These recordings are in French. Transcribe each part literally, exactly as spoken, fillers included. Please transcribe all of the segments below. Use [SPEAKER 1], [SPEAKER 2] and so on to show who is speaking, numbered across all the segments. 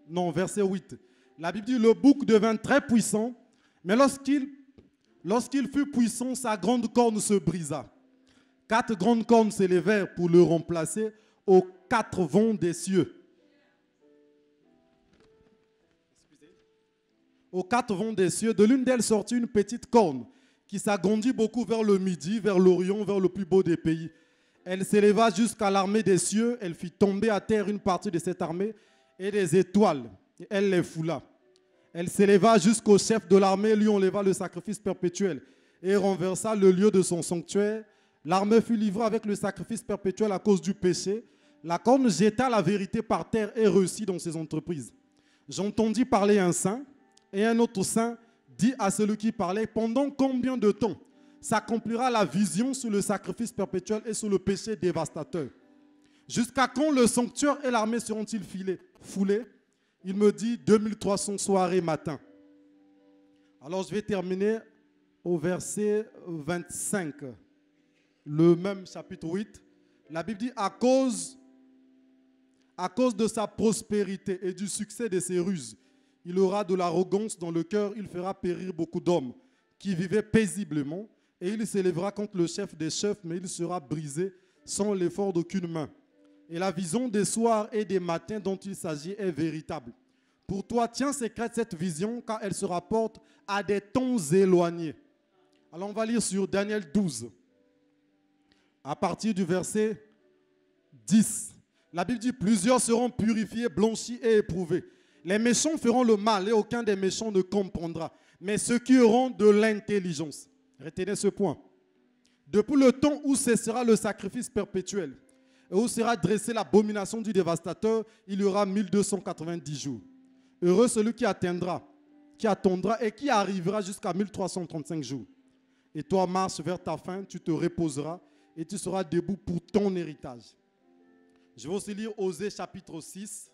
[SPEAKER 1] Non, verset huit. La Bible dit, le bouc devint très puissant, mais lorsqu'il lorsqu'il fut puissant, sa grande corne se brisa. Quatre grandes cornes s'élevèrent pour le remplacer aux quatre vents des cieux. Aux quatre vents des cieux, de l'une d'elles sortit une petite corne qui s'agrandit beaucoup vers le midi, vers l'Orient, vers le plus beau des pays. Elle s'éleva jusqu'à l'armée des cieux, elle fit tomber à terre une partie de cette armée et des étoiles, et elle les foula. Elle s'éleva jusqu'au chef de l'armée, lui enleva le sacrifice perpétuel et renversa le lieu de son sanctuaire. L'armée fut livrée avec le sacrifice perpétuel à cause du péché. La corne jeta la vérité par terre et réussit dans ses entreprises. J'entendis parler un saint, et un autre saint dit à celui qui parlait, pendant combien de temps s'accomplira la vision sur le sacrifice perpétuel et sur le péché dévastateur? Jusqu'à quand le sanctuaire et l'armée seront-ils filés, foulés? Il me dit deux mille trois cents soirées matin. Alors je vais terminer au verset vingt-cinq, le même chapitre huit. La Bible dit, à cause, à cause de sa prospérité et du succès de ses ruses, il aura de l'arrogance dans le cœur, il fera périr beaucoup d'hommes qui vivaient paisiblement, et il s'élèvera contre le chef des chefs, mais il sera brisé sans l'effort d'aucune main. Et la vision des soirs et des matins dont il s'agit est véritable. Pour toi, tiens secrète cette vision, car elle se rapporte à des temps éloignés. Alors on va lire sur Daniel douze, à partir du verset dix. La Bible dit, plusieurs seront purifiés, blanchis et éprouvés. Les méchants feront le mal et aucun des méchants ne comprendra. Mais ceux qui auront de l'intelligence, retenez ce point, depuis le temps où cessera le sacrifice perpétuel et où sera dressée l'abomination du dévastateur, il y aura mille deux cent quatre-vingt-dix jours. Heureux celui qui atteindra, qui attendra et qui arrivera jusqu'à mille trois cent trente-cinq jours. Et toi, marche vers ta fin, tu te reposeras et tu seras debout pour ton héritage. Je vais aussi lire Osée chapitre six.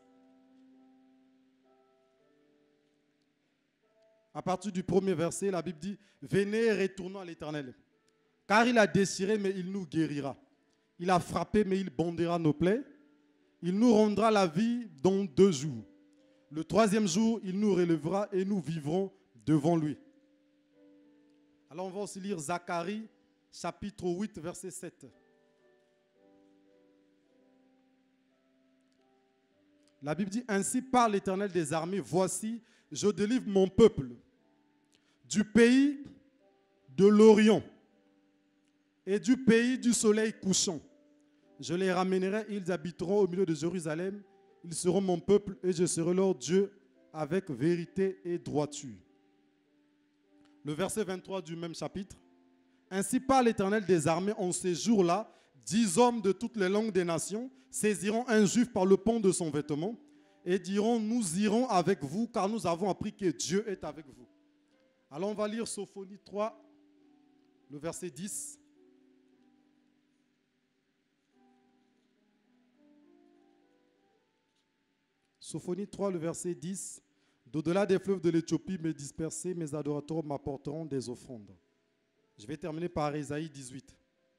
[SPEAKER 1] À partir du premier verset, la Bible dit, venez et retournons à l'Éternel. Car il a déchiré, mais il nous guérira. Il a frappé, mais il bandera nos plaies. Il nous rendra la vie dans deux jours. Le troisième jour, il nous relèvera et nous vivrons devant lui. Alors on va aussi lire Zacharie, chapitre huit, verset sept. La Bible dit, ainsi parle l'Éternel des armées, voici, je délivre mon peuple du pays de l'Orient et du pays du soleil couchant. Je les ramènerai, ils habiteront au milieu de Jérusalem. Ils seront mon peuple et je serai leur Dieu avec vérité et droiture. Le verset vingt-trois du même chapitre. Ainsi parle l'Éternel des armées, en ces jours-là, dix hommes de toutes les langues des nations saisiront un juif par le pan de son vêtement et diront, nous irons avec vous car nous avons appris que Dieu est avec vous. Alors on va lire Sophonie trois, le verset dix. Sophonie trois, le verset dix. D'au-delà des fleuves de l'Éthiopie, me dispersés, mes adorateurs m'apporteront des offrandes. Je vais terminer par Ésaïe dix-huit.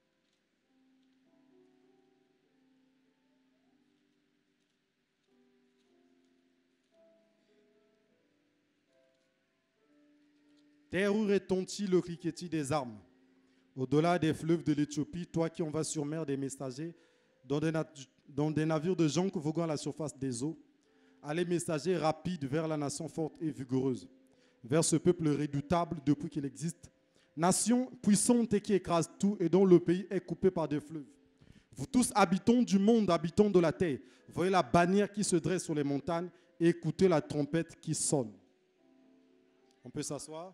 [SPEAKER 1] Terre où retentit le cliquetis des armes, au-delà des fleuves de l'Éthiopie, toi qui envoies sur mer des messagers dans des, dans des navires de jonques voguant à la surface des eaux, allez messagers rapides vers la nation forte et vigoureuse, vers ce peuple redoutable depuis qu'il existe, nation puissante et qui écrase tout et dont le pays est coupé par des fleuves. Vous tous habitants du monde, habitants de la terre, voyez la bannière qui se dresse sur les montagnes et écoutez la trompette qui sonne. On peut s'asseoir.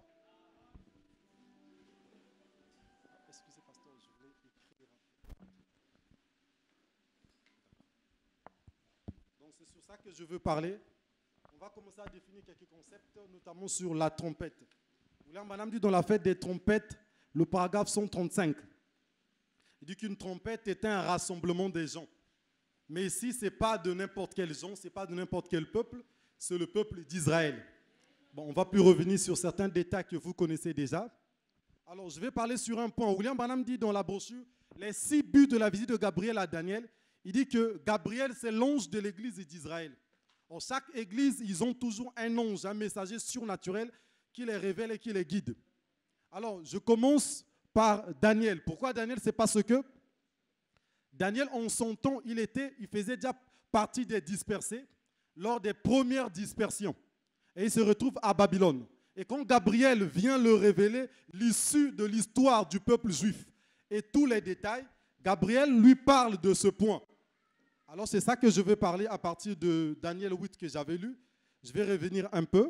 [SPEAKER 1] C'est sur ça que je veux parler. On va commencer à définir quelques concepts, notamment sur la trompette. William Branham dit dans la fête des trompettes, le paragraphe cent trente-cinq, il dit qu'une trompette est un rassemblement des gens. Mais ici, ce n'est pas de n'importe quel gens, ce n'est pas de n'importe quel peuple, c'est le peuple d'Israël. Bon, on ne va plus revenir sur certains détails que vous connaissez déjà. Alors, je vais parler sur un point. William Branham dit dans la brochure, les six buts de la visite de Gabriel à Daniel. Il dit que Gabriel, c'est l'ange de l'église d'Israël. En chaque église, ils ont toujours un ange, un messager surnaturel qui les révèle et qui les guide. Alors, je commence par Daniel. Pourquoi Daniel? C'est parce que Daniel, en son temps, il, était, il faisait déjà partie des dispersés lors des premières dispersions. Et il se retrouve à Babylone. Et quand Gabriel vient le révéler, l'issue de l'histoire du peuple juif et tous les détails, Gabriel lui parle de ce point. Alors c'est ça que je vais parler à partir de Daniel huit que j'avais lu. Je vais revenir un peu.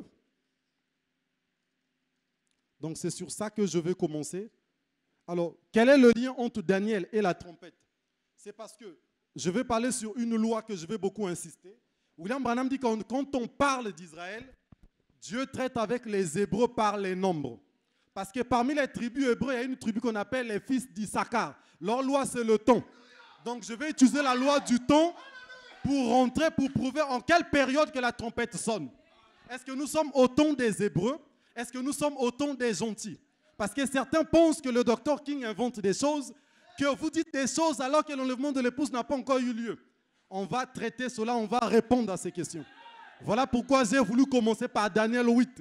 [SPEAKER 1] Donc c'est sur ça que je vais commencer. Alors, quel est le lien entre Daniel et la trompette? C'est parce que je vais parler sur une loi que je vais beaucoup insister. William Branham dit que quand on parle d'Israël, Dieu traite avec les Hébreux par les nombres. Parce que parmi les tribus hébreux, il y a une tribu qu'on appelle les fils d'Issachar. Leur loi, c'est le temps. Donc, je vais utiliser la loi du temps pour rentrer, pour prouver en quelle période que la trompette sonne. Est-ce que nous sommes au temps des Hébreux? Est-ce que nous sommes au temps des gentils? Parce que certains pensent que le docteur King invente des choses, que vous dites des choses alors que l'enlèvement de l'épouse n'a pas encore eu lieu. On va traiter cela, on va répondre à ces questions. Voilà pourquoi j'ai voulu commencer par Daniel huit,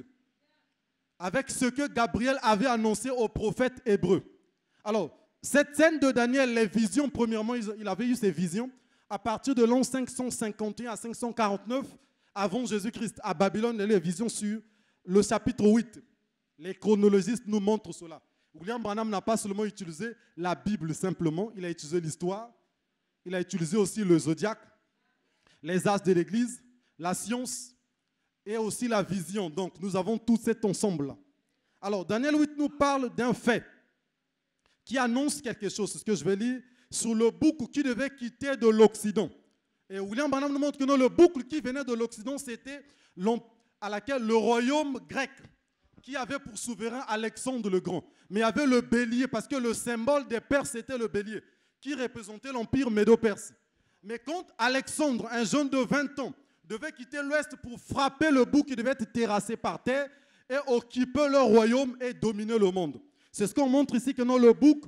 [SPEAKER 1] avec ce que Gabriel avait annoncé aux prophètes hébreux. Alors, cette scène de Daniel, les visions, premièrement, il avait eu ses visions à partir de l'an cinq cent cinquante et un à cinq cent quarante-neuf avant Jésus-Christ, à Babylone, les visions sur le chapitre huit. Les chronologistes nous montrent cela. William Branham n'a pas seulement utilisé la Bible simplement, il a utilisé l'histoire, il a utilisé aussi le zodiaque, les âges de l'Église, la science et aussi la vision. Donc, nous avons tout cet ensemble-là. Alors, Daniel huit nous parle d'un fait qui annonce quelque chose. C'est ce que je vais lire sur le bouc qui devait quitter de l'Occident. Et William Branham nous montre que non, le bouc qui venait de l'Occident, c'était à laquelle le royaume grec, qui avait pour souverain Alexandre le Grand. Mais il y avait le bélier, parce que le symbole des Perses, c'était le bélier, qui représentait l'empire médo-perse. Mais quand Alexandre, un jeune de vingt ans, devait quitter l'Ouest pour frapper le bouc qui devait être terrassé par terre et occuper leur royaume et dominer le monde. C'est ce qu'on montre ici que non, le bouc,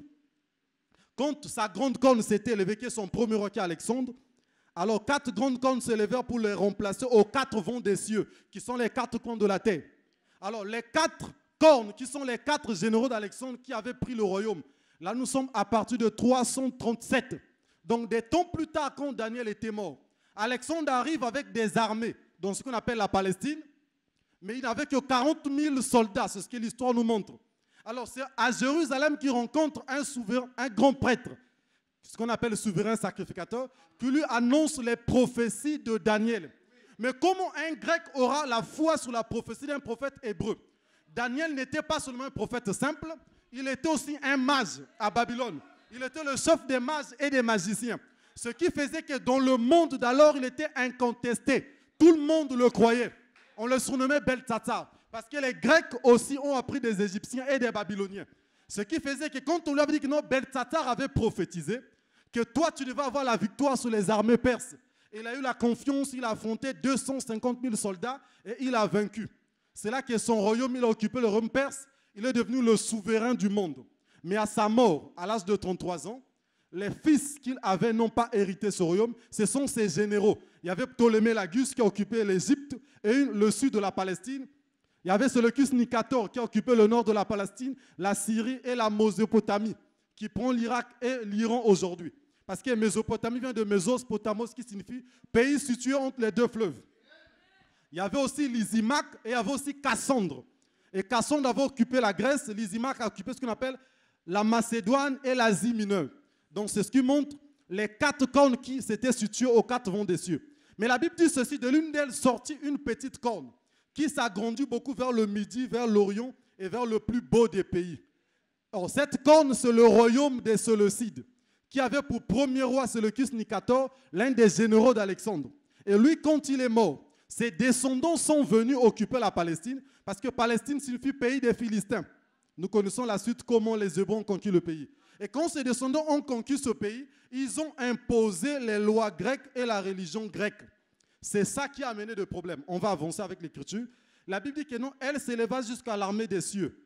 [SPEAKER 1] quand sa grande corne s'était élevée, qui est son premier roi qui est Alexandre, alors quatre grandes cornes s'élevèrent pour les remplacer aux quatre vents des cieux, qui sont les quatre coins de la terre. Alors les quatre cornes, qui sont les quatre généraux d'Alexandre qui avaient pris le royaume, là nous sommes à partir de trois cent trente-sept. Donc des temps plus tard, quand Daniel était mort, Alexandre arrive avec des armées, dans ce qu'on appelle la Palestine, mais il n'avait que quarante mille soldats, c'est ce que l'histoire nous montre. Alors c'est à Jérusalem qu'il rencontre un souverain, un grand prêtre, ce qu'on appelle le souverain sacrificateur, qui lui annonce les prophéties de Daniel. Mais comment un grec aura la foi sur la prophétie d'un prophète hébreu? Daniel n'était pas seulement un prophète simple, il était aussi un mage à Babylone. Il était le chef des mages et des magiciens. Ce qui faisait que dans le monde d'alors, il était incontesté. Tout le monde le croyait. On le surnommait Beltsatsar. Parce que les Grecs aussi ont appris des Égyptiens et des Babyloniens. Ce qui faisait que quand on lui avait dit que non, Beltsatsar avait prophétisé, que toi tu devais avoir la victoire sur les armées perses. Il a eu la confiance, il a affronté deux cent cinquante mille soldats et il a vaincu. C'est là que son royaume, il a occupé le royaume perse, il est devenu le souverain du monde. Mais à sa mort, à l'âge de trente-trois ans, les fils qu'il avait n'ont pas hérité ce royaume, ce sont ses généraux. Il y avait Ptolémée Lagus qui a occupé l'Égypte et le sud de la Palestine. Il y avait Séleucus Nicator qui a occupé le nord de la Palestine, la Syrie et la Mésopotamie, qui prend l'Irak et l'Iran aujourd'hui. Parce que Mésopotamie vient de Mésos, Potamos, qui signifie pays situé entre les deux fleuves. Il y avait aussi Lysimaque et il y avait aussi Cassandre. Et Cassandre avait occupé la Grèce, Lysimaque a occupé ce qu'on appelle la Macédoine et l'Asie mineure. Donc c'est ce qui montre les quatre cornes qui s'étaient situées aux quatre vents des cieux. Mais la Bible dit ceci, de l'une d'elles sortit une petite corne qui s'agrandit beaucoup vers le midi, vers l'Orient et vers le plus beau des pays. Or cette corne, c'est le royaume des Séleucides, qui avait pour premier roi Séleucus Nicator, l'un des généraux d'Alexandre. Et lui, quand il est mort, ses descendants sont venus occuper la Palestine, parce que Palestine signifie pays des Philistins. Nous connaissons la suite comment les Hébreux ont conquis le pays. Et quand ses descendants ont conquis ce pays, ils ont imposé les lois grecques et la religion grecque. C'est ça qui a amené des problèmes. On va avancer avec l'écriture. La Bible dit que non, elle s'éleva jusqu'à l'armée des cieux.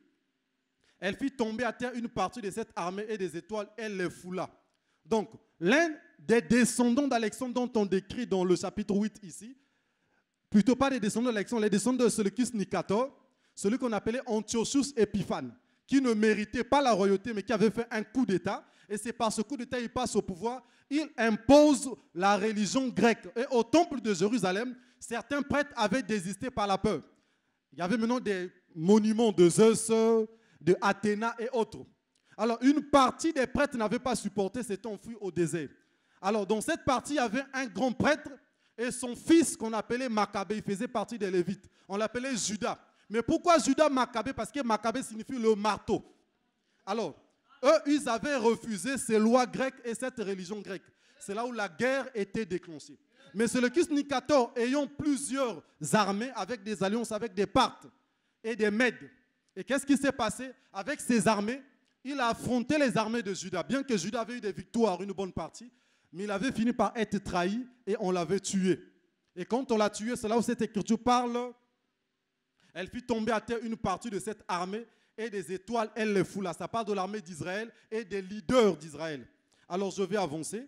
[SPEAKER 1] Elle fit tomber à terre une partie de cette armée et des étoiles, elle les foula. Donc, l'un des descendants d'Alexandre dont on décrit dans le chapitre huit ici, plutôt pas des descendants d'Alexandre, les descendants de Séleucus Nicator, celui qu'on appelait Antiochus Épiphane, qui ne méritait pas la royauté, mais qui avait fait un coup d'État. Et c'est par ce coup d'État qu'il passe au pouvoir. Il impose la religion grecque. Et au temple de Jérusalem, certains prêtres avaient désisté par la peur. Il y avait maintenant des monuments de Zeus, de Athéna et autres. Alors, une partie des prêtres n'avaient pas supporté, s'étaient enfuis au désert. Alors, dans cette partie, il y avait un grand prêtre et son fils qu'on appelait Maccabée. Il faisait partie des Lévites. On l'appelait Judas. Mais pourquoi Judas Maccabée? Parce que Maccabée signifie le marteau. Alors, eux, ils avaient refusé ces lois grecques et cette religion grecque. C'est là où la guerre était déclenchée. Mais Séleucus Nicator, ayant plusieurs armées avec des alliances avec des Parthes et des Mèdes. Et qu'est-ce qui s'est passé? Avec ces armées, il a affronté les armées de Juda. Bien que Juda avait eu des victoires, une bonne partie, mais il avait fini par être trahi et on l'avait tué. Et quand on l'a tué, c'est là où cette écriture parle. Elle fit tomber à terre une partie de cette armée et des étoiles, elle les foula. Ça parle de l'armée d'Israël et des leaders d'Israël. Alors je vais avancer.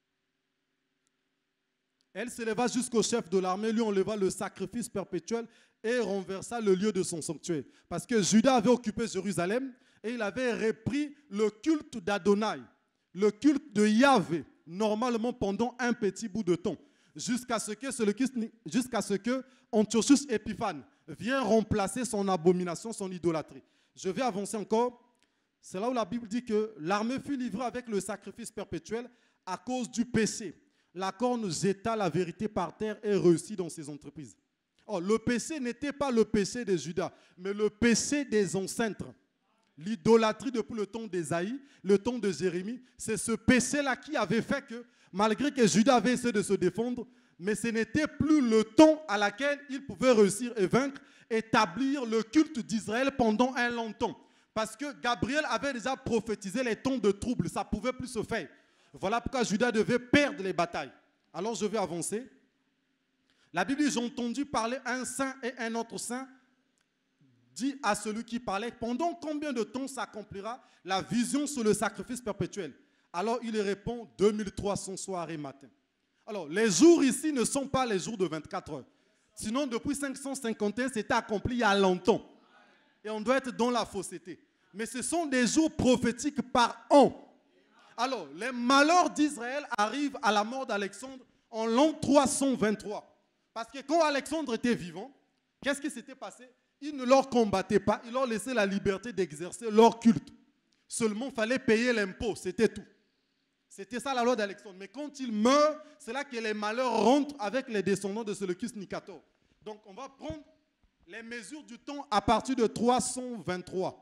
[SPEAKER 1] Elle s'éleva jusqu'au chef de l'armée, lui enleva le sacrifice perpétuel et renversa le lieu de son sanctuaire. Parce que Juda avait occupé Jérusalem et il avait repris le culte d'Adonai, le culte de Yahvé, normalement pendant un petit bout de temps, jusqu'à ce que, jusqu'à ce que Antiochus Épiphane vienne remplacer son abomination, son idolâtrie. Je vais avancer encore. C'est là où la Bible dit que l'armée fut livrée avec le sacrifice perpétuel à cause du péché. La corne jeta la vérité par terre et réussit dans ses entreprises. Oh, le péché n'était pas le péché de Judas, mais le péché des ancêtres. L'idolâtrie depuis le temps d'Ésaïe, le temps de Jérémie, c'est ce péché-là qui avait fait que, malgré que Judas avait essayé de se défendre, mais ce n'était plus le temps à laquelle il pouvait réussir et vaincre, établir le culte d'Israël pendant un long temps. Parce que Gabriel avait déjà prophétisé les temps de trouble, ça ne pouvait plus se faire. Voilà pourquoi Judas devait perdre les batailles. Alors je vais avancer. La Bible dit, j'ai entendu parler un saint et un autre saint, dit à celui qui parlait, pendant combien de temps s'accomplira la vision sur le sacrifice perpétuel? Alors il répond, deux mille trois cents soirs et matin. Alors les jours ici ne sont pas les jours de vingt-quatre heures. Sinon depuis cinq cent cinquante et un, c'était accompli il y a longtemps. Et on doit être dans la fausseté. Mais ce sont des jours prophétiques par an. Alors, les malheurs d'Israël arrivent à la mort d'Alexandre en l'an trois cent vingt-trois. Parce que quand Alexandre était vivant, qu'est-ce qui s'était passé? Il ne leur combattait pas, il leur laissait la liberté d'exercer leur culte. Seulement, il fallait payer l'impôt, c'était tout. C'était ça la loi d'Alexandre. Mais quand il meurt, c'est là que les malheurs rentrent avec les descendants de Séleucus Nicator. Donc, on va prendre les mesures du temps à partir de trois cent vingt-trois.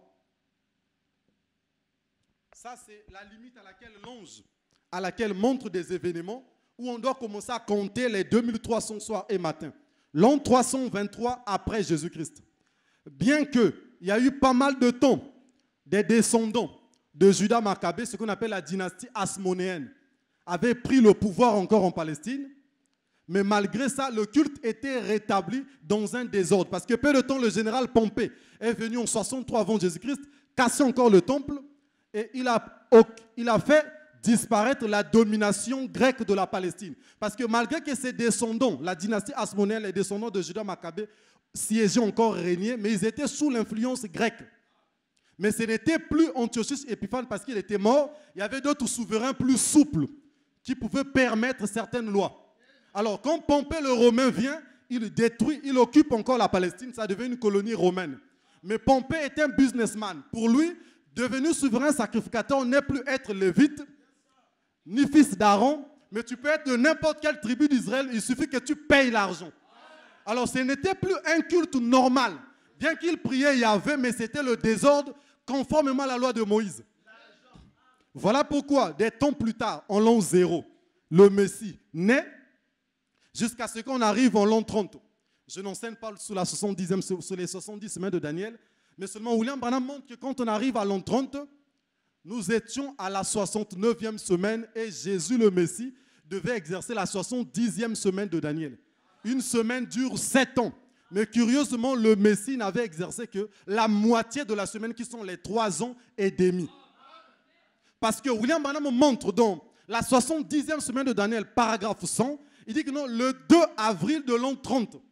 [SPEAKER 1] Ça, c'est la limite à laquelle l'ange, à laquelle montre des événements où on doit commencer à compter les deux mille trois cents soirs et matins. L'an trois cent vingt-trois après Jésus-Christ. Bien qu'il y a eu pas mal de temps, des descendants de Judas Maccabée, ce qu'on appelle la dynastie hasmonéenne, avaient pris le pouvoir encore en Palestine. Mais malgré ça, le culte était rétabli dans un désordre. Parce que peu de temps, le général Pompée est venu en soixante-trois avant Jésus-Christ, casser encore le temple. Et il a, il a fait disparaître la domination grecque de la Palestine. Parce que malgré que ses descendants, la dynastie hasmonéenne, les descendants de Judas Maccabée, siégeaient encore régné, mais ils étaient sous l'influence grecque. Mais ce n'était plus Antiochus Épiphane parce qu'il était mort. Il y avait d'autres souverains plus souples qui pouvaient permettre certaines lois. Alors, quand Pompée le Romain vient, il détruit, il occupe encore la Palestine, ça devient une colonie romaine. Mais Pompée était un businessman. Pour lui, devenu souverain sacrificateur n'est plus être lévite, ni fils d'Aaron, mais tu peux être de n'importe quelle tribu d'Israël, il suffit que tu payes l'argent. Alors ce n'était plus un culte normal, bien qu'il priait Yahvé, mais c'était le désordre conformément à la loi de Moïse. Voilà pourquoi, des temps plus tard, en l'an zéro, le Messie naît, jusqu'à ce qu'on arrive en l'an trente. Je n'enseigne pas sur, la soixante-dixième, sur les soixante-dix semaines de Daniel, mais seulement William Branham montre que quand on arrive à l'an trente, nous étions à la soixante-neuvième semaine et Jésus le Messie devait exercer la soixante-dixième semaine de Daniel. Une semaine dure sept ans. Mais curieusement, le Messie n'avait exercé que la moitié de la semaine qui sont les trois ans et demi. Parce que William Branham montre dans la soixante-dixième semaine de Daniel, paragraphe cent, il dit que non, le deux avril de l'an trente,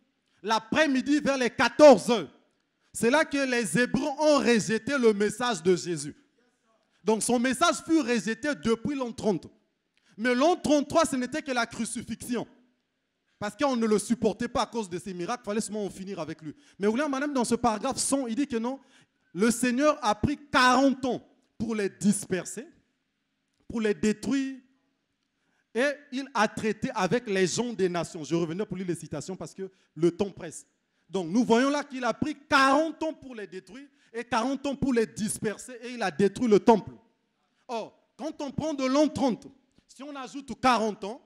[SPEAKER 1] l'après-midi vers les quatorze heures. C'est là que les Hébreux ont rejeté le message de Jésus. Donc son message fut rejeté depuis l'an trente. Mais l'an trente-trois, ce n'était que la crucifixion. Parce qu'on ne le supportait pas à cause de ses miracles, il fallait seulement en finir avec lui. Mais William Branham, dans ce paragraphe cent, il dit que non, le Seigneur a pris quarante ans pour les disperser, pour les détruire, et il a traité avec les gens des nations. Je revenais pour lire les citations parce que le temps presse. Donc nous voyons là qu'il a pris quarante ans pour les détruire et quarante ans pour les disperser, et il a détruit le temple. Or, quand on prend de l'an trente, si on ajoute quarante ans,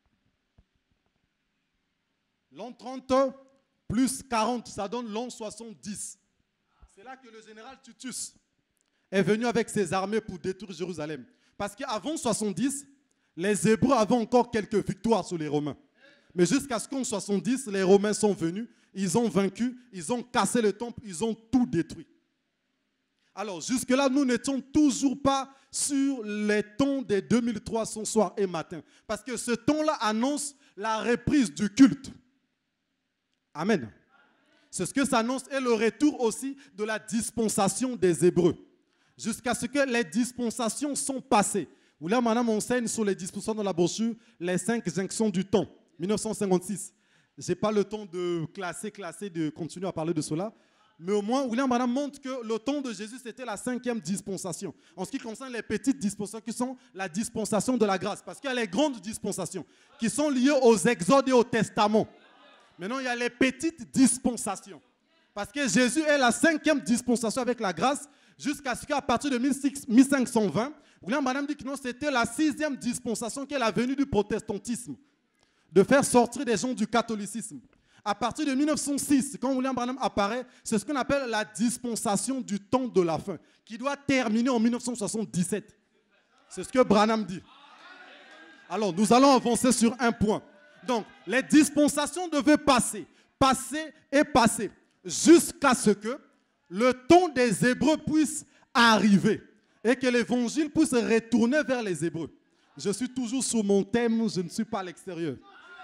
[SPEAKER 1] l'an trente plus quarante, ça donne l'an soixante-dix. C'est là que le général Titus est venu avec ses armées pour détruire Jérusalem. Parce qu'avant soixante-dix, les Hébreux avaient encore quelques victoires sur les Romains. Mais jusqu'à ce qu'en soixante-dix, les Romains sont venus, ils ont vaincu, ils ont cassé le temple, ils ont tout détruit. Alors jusque-là, nous n'étions toujours pas sur les temps des deux mille trois cents soir et matin. Parce que ce temps-là annonce la reprise du culte. Amen. C'est ce que ça annonce, et le retour aussi de la dispensation des Hébreux. Jusqu'à ce que les dispensations sont passées. Où là, madame, on enseigne sur les dispensations dans la brochure, les cinq jonctions du temps, mille neuf cent cinquante-six. Je n'ai pas le temps de classer, classer, de continuer à parler de cela. Mais au moins, William Branham montre que le temps de Jésus, c'était la cinquième dispensation. En ce qui concerne les petites dispensations, qui sont la dispensation de la grâce. Parce qu'il y a les grandes dispensations, qui sont liées aux exodes et au testament. Maintenant, il y a les petites dispensations. Parce que Jésus est la cinquième dispensation avec la grâce, jusqu'à ce qu'à partir de mille cinq cent vingt, William Branham dit que non, c'était la sixième dispensation qui est la venue du protestantisme, de faire sortir des gens du catholicisme. À partir de mille neuf cent six, quand William Branham apparaît, c'est ce qu'on appelle la dispensation du temps de la fin, qui doit terminer en mille neuf cent soixante-dix-sept. C'est ce que Branham dit. Alors, nous allons avancer sur un point. Donc, les dispensations devaient passer, passer et passer, jusqu'à ce que le temps des Hébreux puisse arriver et que l'évangile puisse retourner vers les Hébreux. Je suis toujours sur mon thème, je ne suis pas à l'extérieur.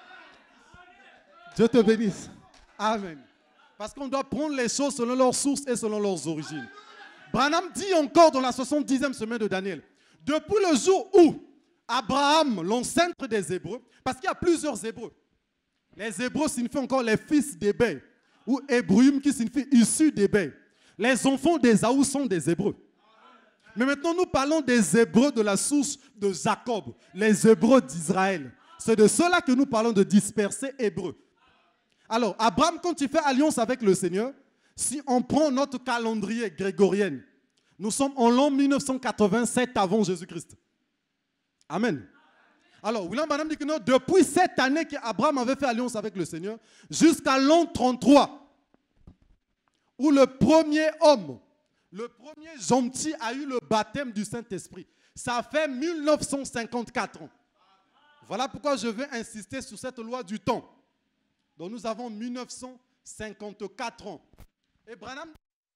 [SPEAKER 1] Dieu te bénisse. Amen. Parce qu'on doit prendre les choses selon leurs sources et selon leurs origines. Branham dit encore dans la soixante-dixième semaine de Daniel, depuis le jour où Abraham, l'ancêtre des Hébreux, parce qu'il y a plusieurs Hébreux. Les Hébreux signifient encore les fils d'Ébé, ou Hébruim qui signifie issus d'Ébé. Les enfants d'Ésaü sont des Hébreux. Mais maintenant, nous parlons des Hébreux de la source de Jacob, les Hébreux d'Israël. C'est de cela que nous parlons de dispersés Hébreux. Alors, Abraham, quand il fait alliance avec le Seigneur, si on prend notre calendrier grégorien, nous sommes en l'an mille neuf cent quatre-vingt-sept avant Jésus-Christ. Amen. Alors, William Branham dit que non, depuis cette année qu'Abraham avait fait alliance avec le Seigneur, jusqu'à l'an trente-trois, où le premier homme, le premier gentil a eu le baptême du Saint-Esprit. Ça fait mille neuf cent cinquante-quatre ans. Voilà pourquoi je veux insister sur cette loi du temps. Donc nous avons mille neuf cent cinquante-quatre ans. Et Branham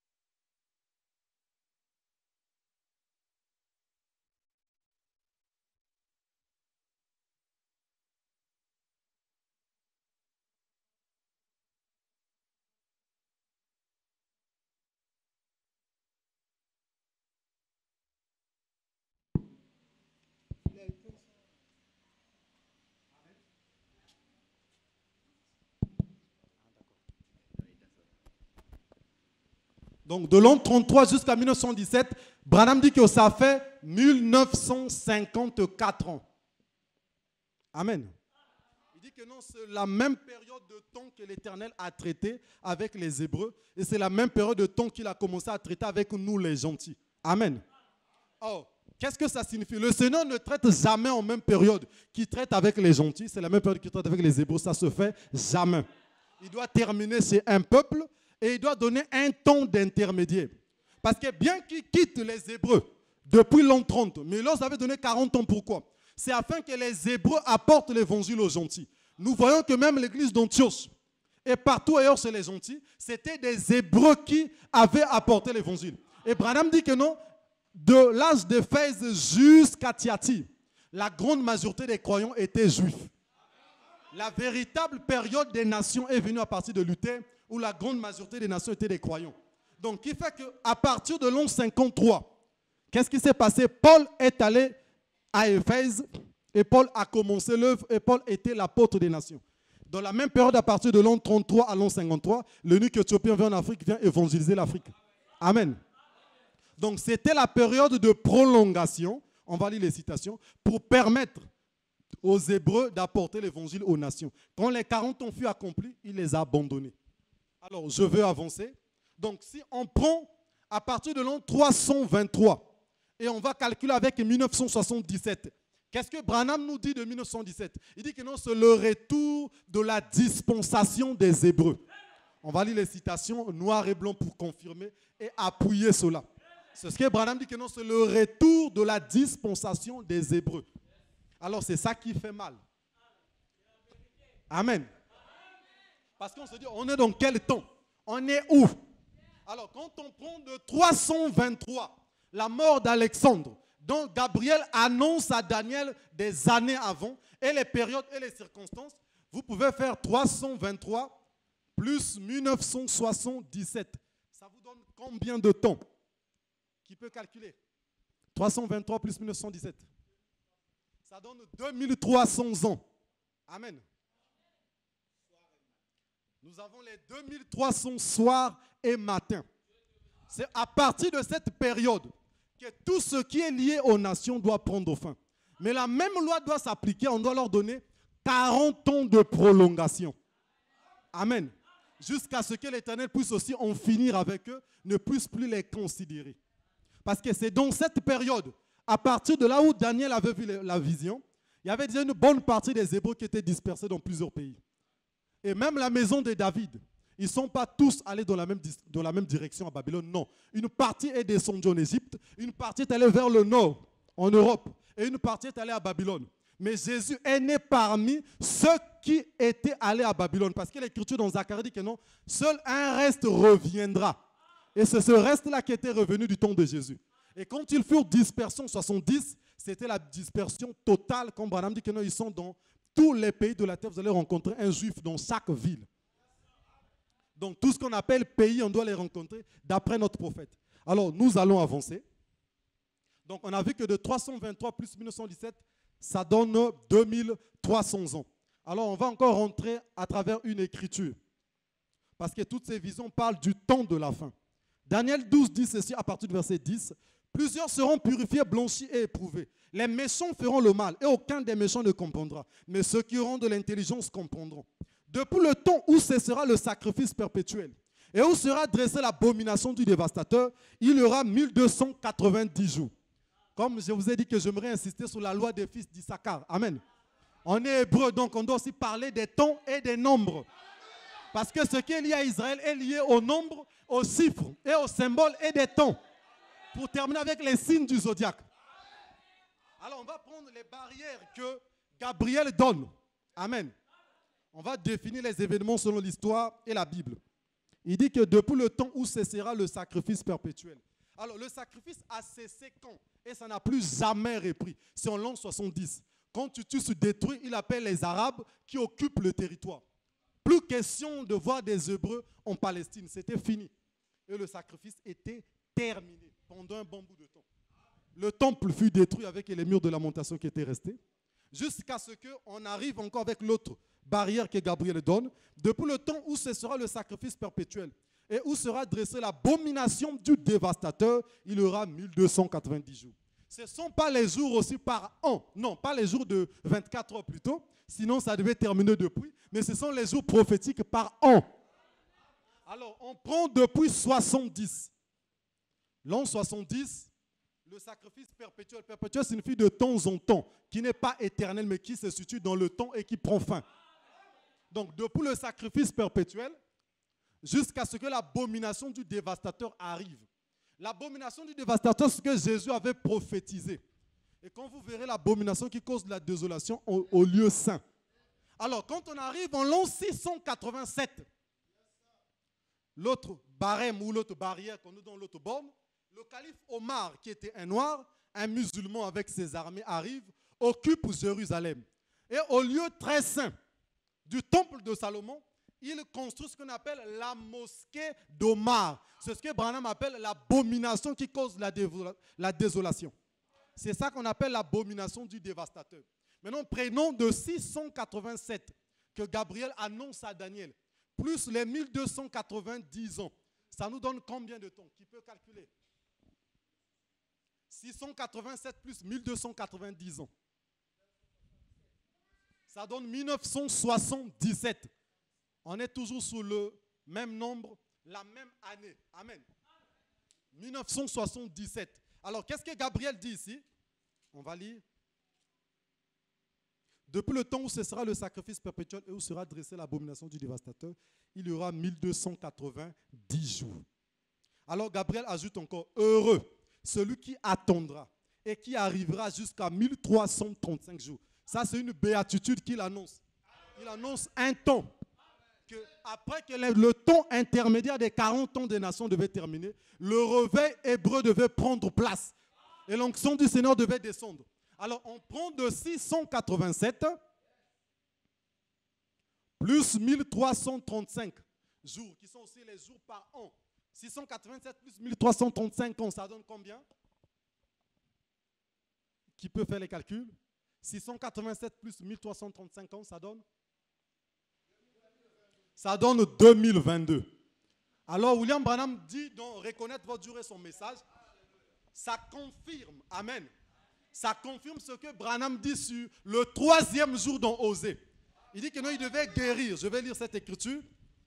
[SPEAKER 1] Donc de l'an trente-trois jusqu'à mille neuf cent dix-sept, Branham dit que ça fait mille neuf cent cinquante-quatre ans. Amen. Il dit que non, c'est la même période de temps que l'Éternel a traité avec les Hébreux, et c'est la même période de temps qu'il a commencé à traiter avec nous les gentils. Amen. Oh, qu'est-ce que ça signifie? Le Seigneur ne traite jamais en même période qu'il traite avec les gentils, c'est la même période qu'il traite avec les Hébreux, ça se fait jamais. Il doit terminer chez un peuple, et il doit donner un temps d'intermédiaire. Parce que bien qu'il quitte les Hébreux depuis l'an trente, mais il leur avait donné quarante ans, pourquoi? C'est afin que les Hébreux apportent l'évangile aux gentils. Nous voyons que même l'église d'Antioche et partout ailleurs chez les gentils, c'était des Hébreux qui avaient apporté l'évangile. Et Branham dit que non, de l'âge d'Éphèse jusqu'à Thyatire, la grande majorité des croyants étaient juifs. La véritable période des nations est venue à partir de Luther, où la grande majorité des nations étaient des croyants. Donc, qui fait qu'à partir de l'an cinquante-trois, qu'est-ce qui s'est passé? Paul est allé à Éphèse et Paul a commencé l'œuvre et Paul était l'apôtre des nations. Dans la même période, à partir de l'an trente-trois à l'an cinquante-trois, l'eunuque éthiopien vient en Afrique, vient évangéliser l'Afrique. Amen. Donc, c'était la période de prolongation, on va lire les citations, pour permettre aux Hébreux d'apporter l'évangile aux nations. Quand les quarante ans furent accomplis, il les a abandonnés. Alors, je veux avancer. Donc, si on prend à partir de l'an trois cent vingt-trois et on va calculer avec mille neuf cent soixante-dix-sept, qu'est-ce que Branham nous dit de mille neuf cent dix-sept? Il dit que non, c'est le retour de la dispensation des Hébreux. On va lire les citations noir et blanc pour confirmer et appuyer cela. C'est ce que Branham dit que non, c'est le retour de la dispensation des Hébreux. Alors, c'est ça qui fait mal. Amen. Parce qu'on se dit, on est dans quel temps? On est où? Alors, quand on prend de trois cent vingt-trois, la mort d'Alexandre, dont Gabriel annonce à Daniel des années avant, et les périodes et les circonstances, vous pouvez faire trois cent vingt-trois plus mille neuf cent soixante-dix-sept. Ça vous donne combien de temps? Qui peut calculer? trois cent vingt-trois plus mille neuf cent dix-sept. Ça donne deux mille trois cents ans. Amen. Nous avons les deux mille trois cents soirs et matins. C'est à partir de cette période que tout ce qui est lié aux nations doit prendre fin. Mais la même loi doit s'appliquer. On doit leur donner quarante ans de prolongation. Amen. Jusqu'à ce que l'Éternel puisse aussi en finir avec eux, ne puisse plus les considérer. Parce que c'est dans cette période, à partir de là où Daniel avait vu la vision, il y avait déjà une bonne partie des Hébreux qui étaient dispersés dans plusieurs pays. Et même la maison de David, ils ne sont pas tous allés dans la, même, dans la même direction à Babylone, non. Une partie est descendue en Égypte, une partie est allée vers le nord, en Europe, et une partie est allée à Babylone. Mais Jésus est né parmi ceux qui étaient allés à Babylone. Parce que l'Écriture dans Zacharie dit que non, seul un reste reviendra. Et c'est ce reste-là qui était revenu du temps de Jésus. Et quand ils furent dispersés en soixante-dix, c'était la dispersion totale. Comme Branham dit que non, ils sont dans tous les pays de la terre. Vous allez rencontrer un juif dans chaque ville. Donc tout ce qu'on appelle pays, on doit les rencontrer d'après notre prophète. Alors nous allons avancer. Donc on a vu que de trois cent vingt-trois plus mille neuf cent dix-sept, ça donne deux mille trois cents ans. Alors on va encore rentrer à travers une écriture. Parce que toutes ces visions parlent du temps de la fin. Daniel douze dit ceci à partir du verset dix. Plusieurs seront purifiés, blanchis et éprouvés. Les méchants feront le mal et aucun des méchants ne comprendra. Mais ceux qui auront de l'intelligence comprendront. Depuis le temps où cessera le sacrifice perpétuel et où sera dressée l'abomination du dévastateur, il y aura mille deux cent quatre-vingt-dix jours. Comme je vous ai dit que j'aimerais insister sur la loi des fils d'Issachar. Amen. On est hébreu, donc on doit aussi parler des temps et des nombres. Parce que ce qui est lié à Israël est lié au nombre, aux chiffres et aux symboles et des temps. Pour terminer avec les signes du zodiaque. Alors on va prendre les barrières que Gabriel donne. Amen. On va définir les événements selon l'histoire et la Bible. Il dit que depuis le temps où cessera le sacrifice perpétuel. Alors le sacrifice a cessé quand? Et ça n'a plus jamais repris. C'est en l'an soixante-dix. Quand Titus se détruit, il appelle les Arabes qui occupent le territoire. Plus question de voir des Hébreux en Palestine. C'était fini. Et le sacrifice était terminé pendant un bon bout de temps. Le temple fut détruit avec les murs de lamentation qui étaient restés. Jusqu'à ce qu'on arrive encore avec l'autre barrière que Gabriel donne. Depuis le temps où ce sera le sacrifice perpétuel et où sera dressée l'abomination du dévastateur, il y aura mille deux cent quatre-vingt-dix jours. Ce ne sont pas les jours aussi par an. Non, pas les jours de vingt-quatre heures plutôt. Sinon, ça devait terminer depuis. Mais ce sont les jours prophétiques par an. Alors, on prend depuis soixante-dix. L'an soixante-dix, le sacrifice perpétuel. Perpétuel signifie de temps en temps, qui n'est pas éternel, mais qui se situe dans le temps et qui prend fin. Donc, depuis le sacrifice perpétuel, jusqu'à ce que l'abomination du dévastateur arrive. L'abomination du dévastateur, c'est ce que Jésus avait prophétisé. Et quand vous verrez l'abomination qui cause de la désolation au, au lieu saint. Alors, quand on arrive en l'an six cent quatre-vingt-sept, l'autre barème ou l'autre barrière qu'on nous donne l'autre borne, le calife Omar, qui était un noir, un musulman avec ses armées, arrive, occupe Jérusalem. Et au lieu très saint, du temple de Salomon, il construit ce qu'on appelle la mosquée d'Omar. C'est ce que Branham appelle l'abomination qui cause la, dévola- la désolation. C'est ça qu'on appelle l'abomination du dévastateur. Maintenant, prenons de six cent quatre-vingt-sept que Gabriel annonce à Daniel, plus les mille deux cent quatre-vingt-dix ans. Ça nous donne combien de temps? Qui peut calculer? six cent quatre-vingt-sept plus mille deux cent quatre-vingt-dix ans. Ça donne mille neuf cent soixante-dix-sept. On est toujours sous le même nombre, la même année. Amen. mille neuf cent soixante-dix-sept. Alors, qu'est-ce que Gabriel dit ici? On va lire. Depuis le temps où cessera le sacrifice perpétuel et où sera dressée l'abomination du dévastateur, il y aura mille deux cent quatre-vingt-dix jours. Alors Gabriel ajoute encore, heureux celui qui attendra et qui arrivera jusqu'à mille trois cent trente-cinq jours. Ça, c'est une béatitude qu'il annonce. Il annonce un temps. Que après que le, le temps intermédiaire des quarante ans des nations devait terminer, le réveil hébreu devait prendre place. Et l'onction du Seigneur devait descendre. Alors, on prend de six cent quatre-vingt-sept plus mille trois cent trente-cinq jours, qui sont aussi les jours par an. six cent quatre-vingt-sept plus mille trois cent trente-cinq ans, ça donne combien? Qui peut faire les calculs? six cent quatre-vingt-sept plus mille trois cent trente-cinq ans, ça donne? Ça donne deux mille vingt-deux. Alors, William Branham dit, donc, reconnaître votre jour et son message, ça confirme, amen, ça confirme ce que Branham dit sur le troisième jour dans Osée. Il dit que non, il devait guérir. Je vais lire cette écriture.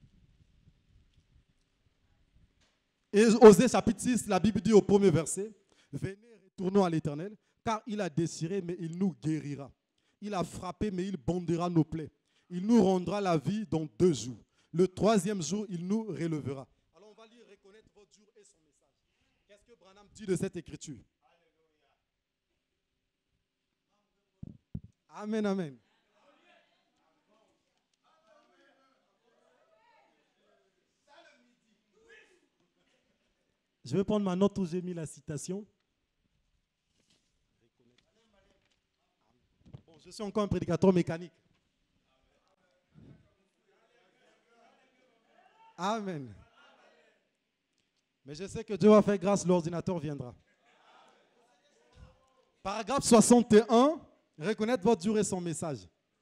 [SPEAKER 1] Et Osée chapitre six, la Bible dit au premier verset, venez, retournons à l'Éternel, car il a désiré, mais il nous guérira. Il a frappé, mais il bandera nos plaies. Il nous rendra la vie dans deux jours. Le troisième jour, il nous relèvera. Alors on va lire, reconnaître votre jour et son message. Qu'est-ce que Branham dit de cette écriture? Amen, amen. Je vais prendre ma note où j'ai mis la citation. Bon, je suis encore un prédicateur mécanique. Amen. Mais je sais que Dieu va faire grâce, l'ordinateur viendra. Paragraphe soixante et un, reconnaître votre jour et son message.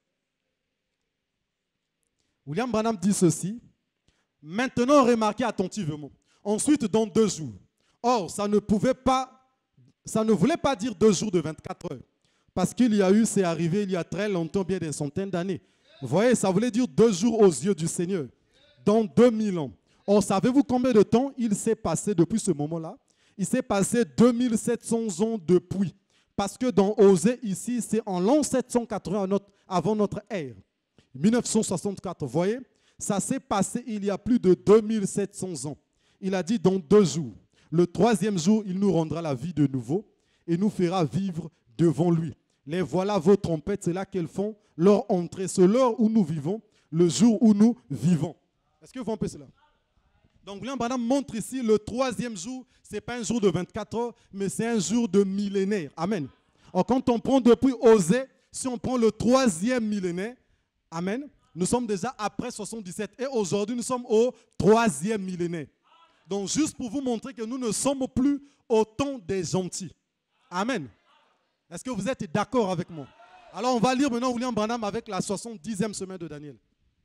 [SPEAKER 1] William Branham dit ceci. Maintenant, remarquez attentivement. Ensuite, dans deux jours. Or, ça ne pouvait pas, ça ne voulait pas dire deux jours de vingt-quatre heures. Parce qu'il y a eu, c'est arrivé il y a très longtemps, bien des centaines d'années. Vous voyez, ça voulait dire deux jours aux yeux du Seigneur. Dans deux mille ans. Or, savez-vous combien de temps il s'est passé depuis ce moment-là? Il s'est passé deux mille sept cents ans depuis. Parce que dans Osée, ici, c'est en l'an sept cent quatre-vingts avant notre ère. mille neuf cent soixante-quatre, vous voyez? Ça s'est passé il y a plus de deux mille sept cents ans. Il a dit dans deux jours. Le troisième jour, il nous rendra la vie de nouveau et nous fera vivre devant lui. Les voilà vos trompettes, c'est là qu'elles font leur entrée. C'est l'heure où nous vivons, le jour où nous vivons. Est-ce que vous comprenez cela? Donc, William Branham montre ici le troisième jour, ce n'est pas un jour de vingt-quatre heures, mais c'est un jour de millénaire. Amen. Alors, quand on prend depuis Osée, si on prend le troisième millénaire, amen, nous sommes déjà après soixante-dix-sept. Et aujourd'hui, nous sommes au troisième millénaire. Donc, juste pour vous montrer que nous ne sommes plus au temps des gentils. Amen. Est-ce que vous êtes d'accord avec moi? Alors, on va lire maintenant William Branham avec la soixante-dixième semaine de Daniel.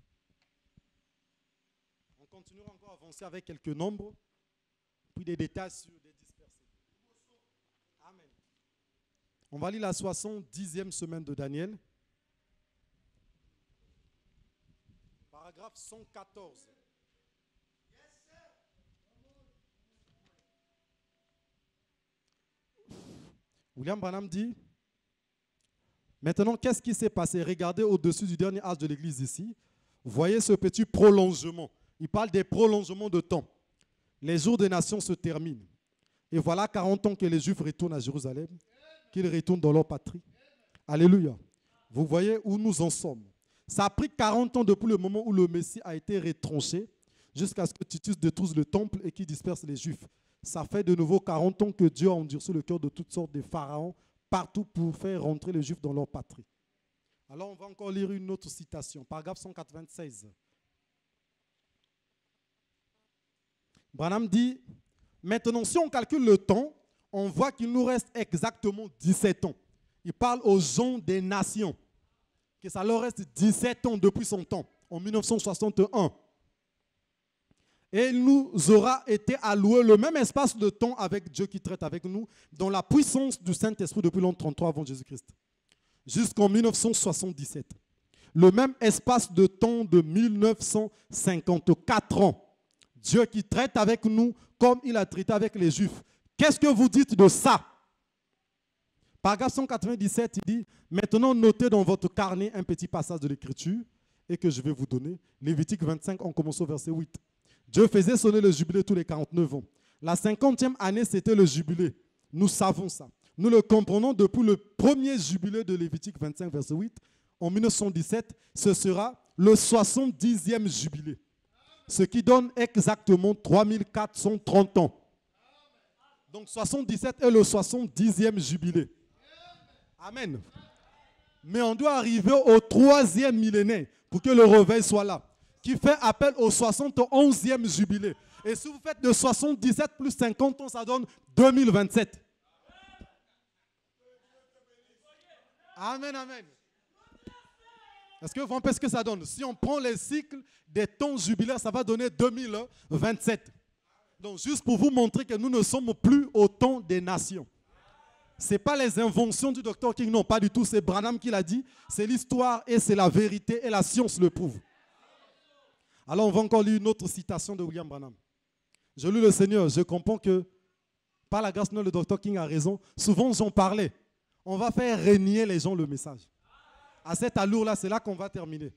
[SPEAKER 1] On continuera encore à avancer avec quelques nombres, puis des détails sur les dispersés. Amen. On va lire la soixante-dixième semaine de Daniel. Paragraphe cent quatorze. William Branham dit, maintenant, qu'est-ce qui s'est passé? Regardez au-dessus du dernier âge de l'Église ici. Voyez ce petit prolongement. Il parle des prolongements de temps. Les jours des nations se terminent. Et voilà quarante ans que les Juifs retournent à Jérusalem, qu'ils retournent dans leur patrie. Alléluia. Vous voyez où nous en sommes. Ça a pris quarante ans depuis le moment où le Messie a été retranché jusqu'à ce que Titus détruise le temple et qu'il disperse les Juifs. Ça fait de nouveau quarante ans que Dieu a endurci le cœur de toutes sortes de pharaons partout pour faire rentrer les Juifs dans leur patrie. Alors on va encore lire une autre citation, paragraphe cent quatre-vingt-seize. Branham dit, maintenant si on calcule le temps, on voit qu'il nous reste exactement dix-sept ans. Il parle aux gens des nations, que ça leur reste dix-sept ans depuis son temps, en mille neuf cent soixante et un. Et il nous aura été alloué le même espace de temps avec Dieu qui traite avec nous, dans la puissance du Saint-Esprit depuis l'an trente-trois avant Jésus-Christ, jusqu'en mille neuf cent soixante-dix-sept. Le même espace de temps de mille neuf cent cinquante-quatre ans. Dieu qui traite avec nous comme il a traité avec les Juifs. Qu'est-ce que vous dites de ça? Paragraphe cent quatre-vingt-dix-sept, il dit, maintenant notez dans votre carnet un petit passage de l'Écriture et que je vais vous donner. Lévitique vingt-cinq, on commence au verset huit. Dieu faisait sonner le jubilé tous les quarante-neuf ans. La cinquantième année, c'était le jubilé. Nous savons ça. Nous le comprenons depuis le premier jubilé de Lévitique vingt-cinq, verset huit. En mille neuf cent dix-sept, ce sera le soixante-dixième jubilé. Ce qui donne exactement trois mille quatre cent trente ans. Donc soixante-dix-sept est le soixante-dixième jubilé. Amen. Mais on doit arriver au troisième millénaire pour que le réveil soit là, qui fait appel au soixante-onzième jubilé. Et si vous faites de soixante-dix-sept plus cinquante ans, ça donne deux mille vingt-sept. Amen, amen. Est-ce que vous comprenez ce que ça donne? Si on prend les cycles des temps jubilaires, ça va donner deux mille vingt-sept. Donc, juste pour vous montrer que nous ne sommes plus au temps des nations. Ce n'est pas les inventions du docteur King, non, pas du tout. C'est Branham qui l'a dit. C'est l'histoire et c'est la vérité et la science le prouve. Alors, on va encore lire une autre citation de William Branham. Je lis le Seigneur, je comprends que, par la grâce de Dieu, le docteur King a raison. Souvent, j'en parlais. On va faire régner les gens le message. À cette allure-là, c'est là qu'on va terminer.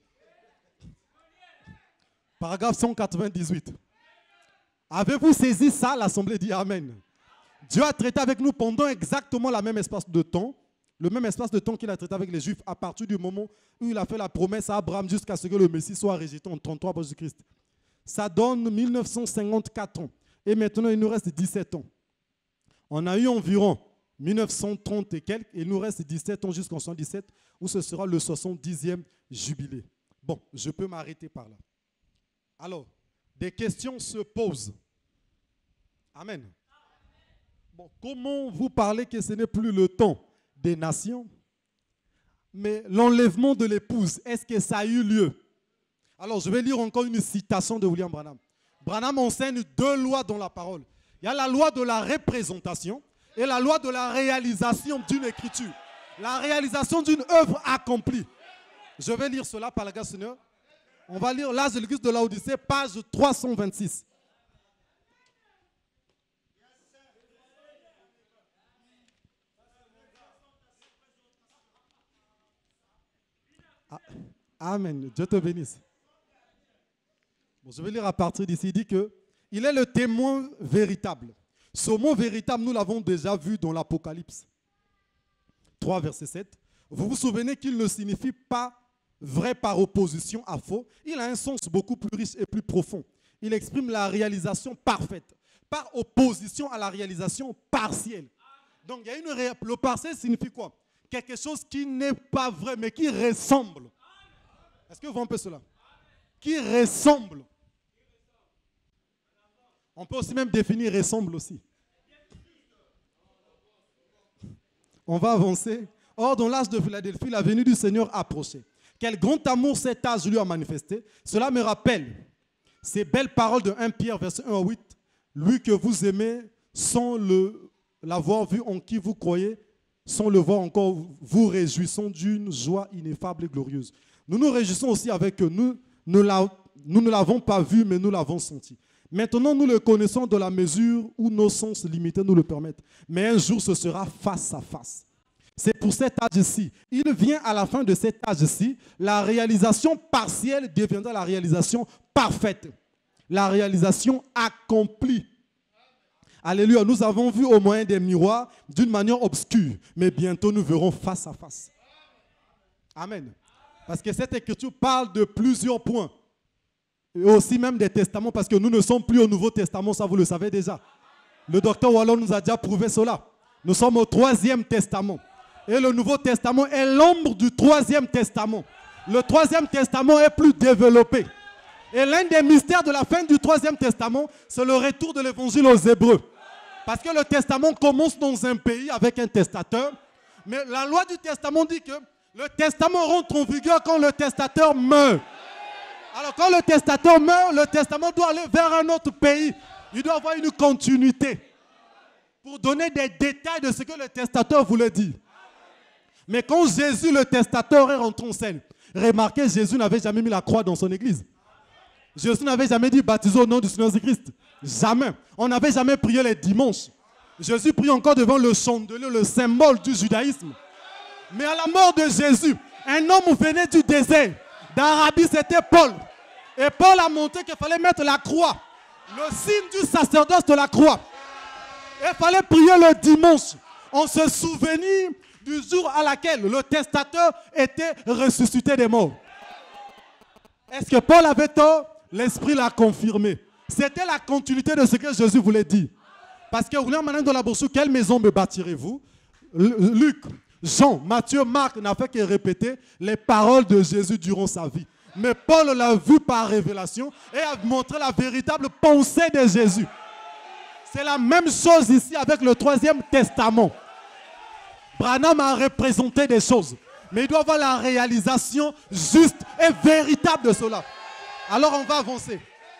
[SPEAKER 1] Paragraphe cent quatre-vingt-dix-huit. Avez-vous saisi ça? L'Assemblée dit Amen. Dieu a traité avec nous pendant exactement le même espace de temps, le même espace de temps qu'il a traité avec les Juifs à partir du moment où il a fait la promesse à Abraham jusqu'à ce que le Messie soit rejeté en trente-trois avant Jésus-Christ. Ça donne mille neuf cent cinquante-quatre ans. Et maintenant, il nous reste dix-sept ans. On a eu environ mille neuf cent trente et quelques, et il nous reste dix-sept ans jusqu'en soixante-dix-sept, où ce sera le soixante-dixième jubilé. Bon, je peux m'arrêter par là. Alors, des questions se posent. Amen. Bon, comment vous parlez que ce n'est plus le temps des nations, mais l'enlèvement de l'épouse, est-ce que ça a eu lieu? Alors, je vais lire encore une citation de William Branham. Branham enseigne deux lois dans la parole. Il y a la loi de la représentation et la loi de la réalisation d'une écriture. La réalisation d'une œuvre accomplie. Je vais lire cela par la grâce du Seigneur. On va lire l'As de l'Église de Laodicée, page trois cent vingt-six. Amen. Dieu te bénisse. Bon, je vais lire à partir d'ici. Il dit que il est le témoin véritable. Ce mot véritable, nous l'avons déjà vu dans l'Apocalypse trois, verset sept. Vous vous souvenez qu'il ne signifie pas vrai par opposition à faux. Il a un sens beaucoup plus riche et plus profond. Il exprime la réalisation parfaite, par opposition à la réalisation partielle. Donc, il y a une ré... le partiel signifie quoi? Quelque chose qui n'est pas vrai, mais qui ressemble. Est-ce que vous voyez un peu cela? Qui ressemble. On peut aussi même définir ressemble aussi. On va avancer. Or, dans l'âge de Philadelphie, la venue du Seigneur approchait. Quel grand amour cet âge lui a manifesté. Cela me rappelle ces belles paroles de premier Pierre, verset un à huit. Lui que vous aimez, sans l'avoir vu, en qui vous croyez, sans le voir encore, vous réjouissons d'une joie ineffable et glorieuse. Nous nous réjouissons aussi avec eux. Nous, nous, la, nous ne l'avons pas vu, mais nous l'avons senti. Maintenant, nous le connaissons dans la mesure où nos sens limités nous le permettent. Mais un jour, ce sera face à face. C'est pour cet âge-ci. Il vient à la fin de cet âge-ci. La réalisation partielle deviendra la réalisation parfaite. La réalisation accomplie. Alléluia. Nous avons vu au moyen des miroirs d'une manière obscure. Mais bientôt, nous verrons face à face. Amen. Parce que cette écriture parle de plusieurs points. Et aussi même des testaments, parce que nous ne sommes plus au Nouveau Testament, ça vous le savez déjà. Le docteur Wallon nous a déjà prouvé cela. Nous sommes au troisième testament. Et le Nouveau Testament est l'ombre du Troisième Testament. Le Troisième Testament est plus développé. Et l'un des mystères de la fin du Troisième Testament, c'est le retour de l'Évangile aux Hébreux. Parce que le Testament commence dans un pays avec un testateur. Mais la loi du Testament dit que le testament rentre en vigueur quand le testateur meurt. Alors quand le testateur meurt, le testament doit aller vers un autre pays. Il doit avoir une continuité pour donner des détails de ce que le testateur voulait dire. Mais quand Jésus, le testateur, est rentré en scène, remarquez, Jésus n'avait jamais mis la croix dans son église. Jésus n'avait jamais dit baptisé au nom du Seigneur Jésus-Christ. Jamais. On n'avait jamais prié les dimanches. Jésus prie encore devant le chandelier, le symbole du judaïsme. Mais à la mort de Jésus, un homme venait du désert. D'Arabie, c'était Paul. Et Paul a montré qu'il fallait mettre la croix. Le signe du sacerdoce de la croix. Il fallait prier le dimanche. On se souvenir du jour à laquelle le testateur était ressuscité des morts. Est-ce que Paul avait tort? L'Esprit l'a confirmé. C'était la continuité de ce que Jésus voulait dire. Parce que, vous voulez maintenant dans la brochure, quelle maison me bâtirez-vous? Luc, Jean, Matthieu, Marc n'a fait que répéter les paroles de Jésus durant sa vie. Mais Paul l'a vu par révélation et a montré la véritable pensée de Jésus. C'est la même chose ici avec le Troisième Testament. Branham a représenté des choses, mais il doit avoir la réalisation juste et véritable de cela. Alors on va avancer.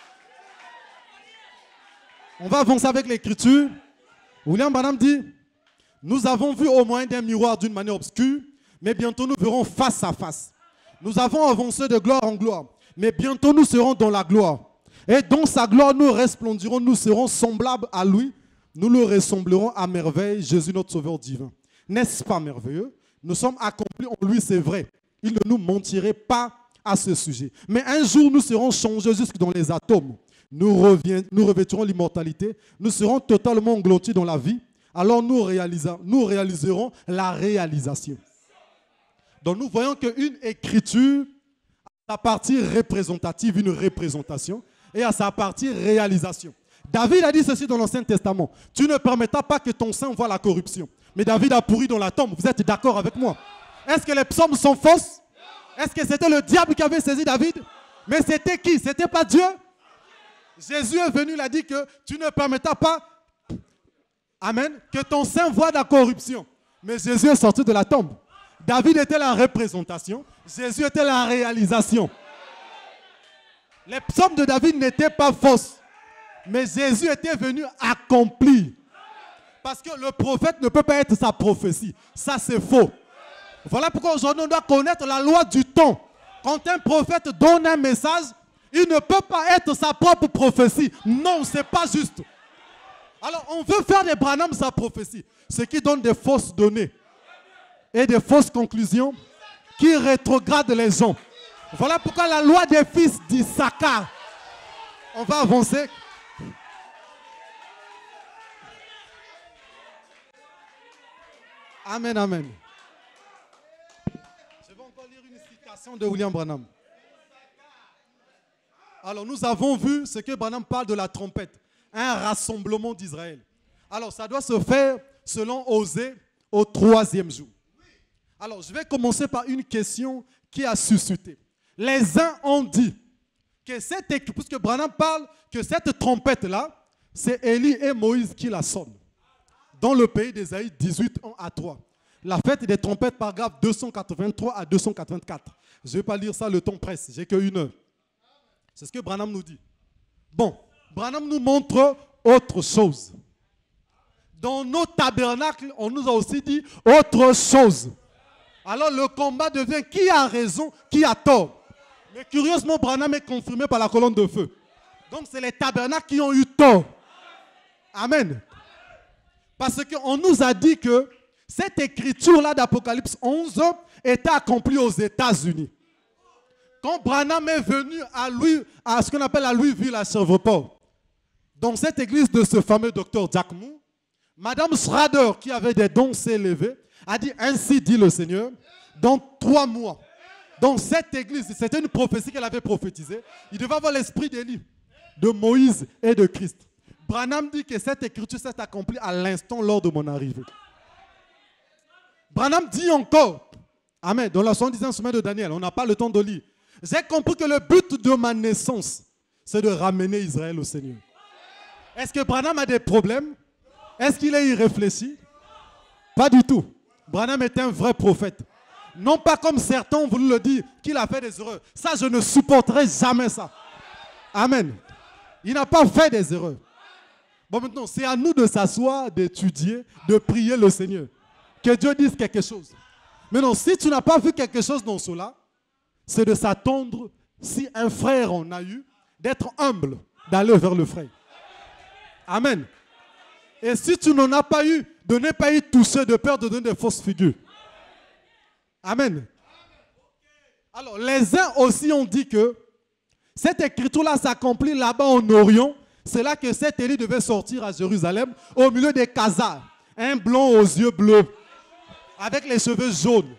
[SPEAKER 1] On va avancer avec l'écriture. William Branham dit, nous avons vu au moyen d'un miroir d'une manière obscure, mais bientôt nous verrons face à face. Nous avons avancé de gloire en gloire, mais bientôt nous serons dans la gloire. Et dans sa gloire, nous resplendirons, nous serons semblables à lui. Nous le ressemblerons à merveille, Jésus notre Sauveur divin. N'est-ce pas merveilleux? Nous sommes accomplis en lui, c'est vrai. Il ne nous mentirait pas à ce sujet. Mais un jour, nous serons changés jusque dans les atomes. Nous, revient, nous revêtirons l'immortalité. Nous serons totalement engloutis dans la vie. Alors nous, réalisa, nous réaliserons la réalisation. Donc nous voyons qu'une écriture a sa partie représentative, une représentation, et à sa partie réalisation. David a dit ceci dans l'Ancien Testament. Tu ne permettras pas que ton sein voie la corruption. Mais David a pourri dans la tombe. Vous êtes d'accord avec moi? Est-ce que les psaumes sont fausses? Est-ce que c'était le diable qui avait saisi David? Mais c'était qui? C'était pas Dieu? Jésus est venu, il a dit que tu ne permettras pas, amen, que ton sein voie la corruption. Mais Jésus est sorti de la tombe. David était la représentation. Jésus était la réalisation. Les psaumes de David n'étaient pas fausses. Mais Jésus était venu accomplir. Parce que le prophète ne peut pas être sa prophétie. Ça, c'est faux. Voilà pourquoi aujourd'hui, on doit connaître la loi du temps. Quand un prophète donne un message, il ne peut pas être sa propre prophétie. Non, ce n'est pas juste. Alors, on veut faire des Branham sa prophétie. Ce qui donne des fausses données et des fausses conclusions qui rétrogradent les gens. Voilà pourquoi la loi des fils d'Issachar. On va avancer. Amen, amen. Je vais encore lire une citation de William Branham. Alors, nous avons vu ce que Branham parle de la trompette, un rassemblement d'Israël. Alors, ça doit se faire selon Osée au troisième jour. Alors, je vais commencer par une question qui a suscité. Les uns ont dit que cette, puisque Branham parle que cette trompette-là, c'est Élie et Moïse qui la sonnent. Dans le pays d'Ésaïe dix-huit, un à trois. La fête des trompettes, paragraphe deux cent quatre-vingt-trois à deux cent quatre-vingt-quatre. Je ne vais pas lire ça, le temps presse, j'ai qu'une heure. C'est ce que Branham nous dit. Bon, Branham nous montre autre chose. Dans nos tabernacles, on nous a aussi dit autre chose. Alors le combat devient qui a raison, qui a tort. Mais curieusement, Branham est confirmé par la colonne de feu. Donc c'est les tabernacles qui ont eu tort. Amen. Parce qu'on nous a dit que cette écriture-là d'Apocalypse onze était accomplie aux États-Unis. Quand Branham est venu à, Louis, à ce qu'on appelle à Louisville, à Shreveport, dans cette église de ce fameux docteur Jack Moore, Madame Schrader, qui avait des dons, s'est levée, a dit, ainsi dit le Seigneur, dans trois mois, dans cette église, c'était une prophétie qu'elle avait prophétisée, il devait avoir l'esprit d'Élie, de Moïse et de Christ. Branham dit que cette écriture s'est accomplie à l'instant lors de mon arrivée. Branham dit encore, amen, dans la soixante-dixième semaine de Daniel, on n'a pas le temps de lire. J'ai compris que le but de ma naissance, c'est de ramener Israël au Seigneur. Est-ce que Branham a des problèmes? Est-ce qu'il est irréfléchi? Pas du tout. Branham est un vrai prophète. Non pas comme certains ont voulu le dire, qu'il a fait des erreurs. Ça, je ne supporterai jamais ça. Amen. Il n'a pas fait des erreurs. Bon, maintenant, c'est à nous de s'asseoir, d'étudier, de prier le Seigneur. Que Dieu dise quelque chose. Maintenant, si tu n'as pas vu quelque chose dans cela, c'est de s'attendre, si un frère en a eu, d'être humble, d'aller vers le frère. Amen. Et si tu n'en as pas eu, de ne pas y toucher de peur de donner des fausses figures. Amen. Alors, les uns aussi ont dit que cette écriture-là s'accomplit là-bas en Orient. C'est là que cet Élie devait sortir à Jérusalem, au milieu des Khazars. Un blond aux yeux bleus, avec les cheveux jaunes.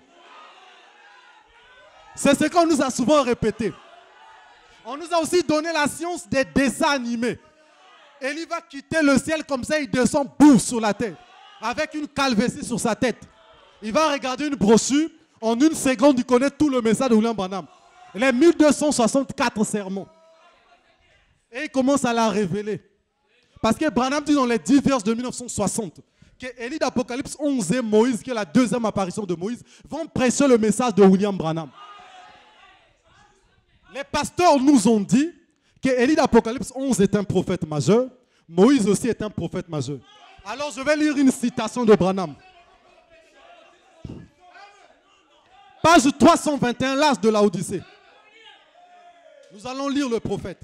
[SPEAKER 1] C'est ce qu'on nous a souvent répété. On nous a aussi donné la science des dessins animés. Élie va quitter le ciel comme ça, il descend, boum, sur la tête. Avec une calvitie sur sa tête. Il va regarder une brochure. En une seconde, il connaît tout le message de William Branham. Les mille deux cent soixante-quatre sermons. Et il commence à la révéler. Parce que Branham dit dans les dix verses de mille neuf cent soixante que Élie d'Apocalypse onze et Moïse, qui est la deuxième apparition de Moïse, vont prêcher le message de William Branham. Les pasteurs nous ont dit que Élie d'Apocalypse onze est un prophète majeur. Moïse aussi est un prophète majeur. Alors je vais lire une citation de Branham. Page trois cent vingt et un, l'âge de la Odyssée. Nous allons lire le prophète.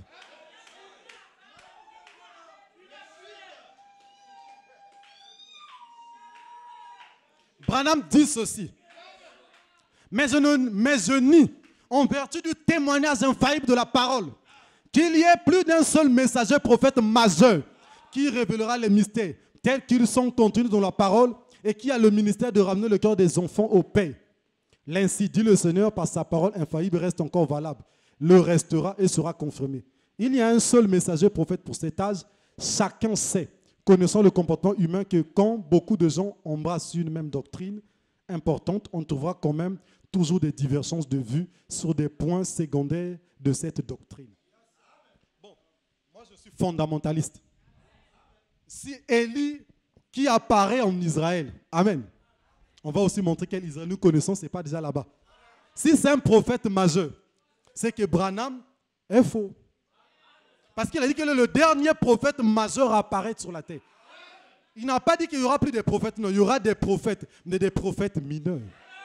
[SPEAKER 1] Branham dit ceci. Mais je, ne, mais je nie, en vertu du témoignage infaillible de la parole, qu'il y ait plus d'un seul messager prophète majeur qui révélera les mystères tels qu'ils sont contenus dans la parole et qui a le ministère de ramener le cœur des enfants au Père. L'ainsi dit le Seigneur, par sa parole infaillible reste encore valable, le restera et sera confirmé. Il y a un seul messager prophète pour cet âge. Chacun sait, connaissant le comportement humain, que quand beaucoup de gens embrassent une même doctrine importante, on trouvera quand même toujours des divergences de vues sur des points secondaires de cette doctrine. Bon, moi je suis fondamentaliste. Si Élie qui apparaît en Israël, amen, on va aussi montrer quel Israël nous connaissons, ce n'est pas déjà là-bas. Si c'est un prophète majeur, c'est que Branham est faux. Parce qu'il a dit que le dernier prophète majeur à apparaître sur la terre. Il n'a pas dit qu'il n'y aura plus de prophètes, non, il y aura des prophètes, mais des prophètes mineurs.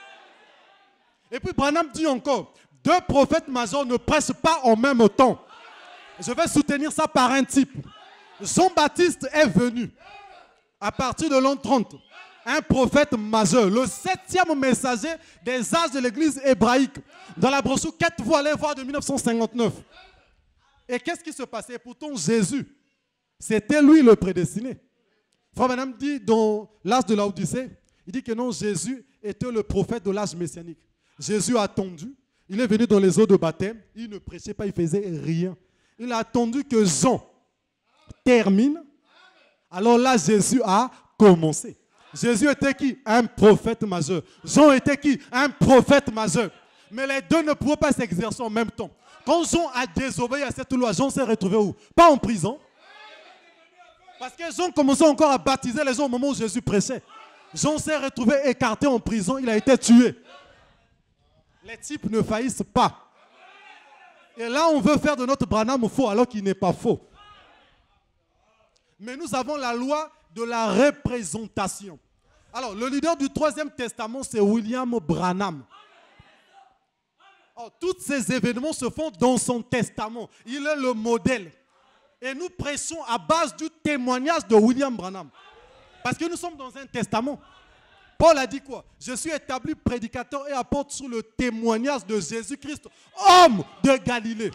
[SPEAKER 1] Et puis Branham dit encore, deux prophètes majeurs ne prêchent pas en même temps. Je vais soutenir ça par un type. Jean-Baptiste est venu à partir de l'an trente. Un prophète majeur, le septième messager des âges de l'église hébraïque. Dans la brochure Quête, vous allez voir de mille neuf cent cinquante-neuf. Et qu'est-ce qui se passait? Pourtant, Jésus, c'était lui le prédestiné. Frère Branham dit dans l'âge de la Odyssée, il dit que non, Jésus était le prophète de l'âge messianique. Jésus a attendu, il est venu dans les eaux de baptême, il ne prêchait pas, il faisait rien. Il a attendu que Jean termine, alors là, Jésus a commencé. Jésus était qui? Un prophète majeur. Jean était qui? Un prophète majeur. Mais les deux ne pouvaient pas s'exercer en même temps. Quand Jean a désobéi à cette loi, Jean s'est retrouvé où? Pas en prison. Parce que Jean commençait encore à baptiser les gens au moment où Jésus prêchait. Jean s'est retrouvé écarté en prison, il a été tué. Les types ne faillissent pas. Et là, on veut faire de notre Branham faux alors qu'il n'est pas faux. Mais nous avons la loi de la représentation. Alors, le leader du troisième testament, c'est William Branham. Alors, tous ces événements se font dans son testament. Il est le modèle. Et nous prêchons à base du témoignage de William Branham. Parce que nous sommes dans un testament. Paul a dit quoi? Je suis établi prédicateur et apôtre sur le témoignage de Jésus-Christ, homme de Galilée.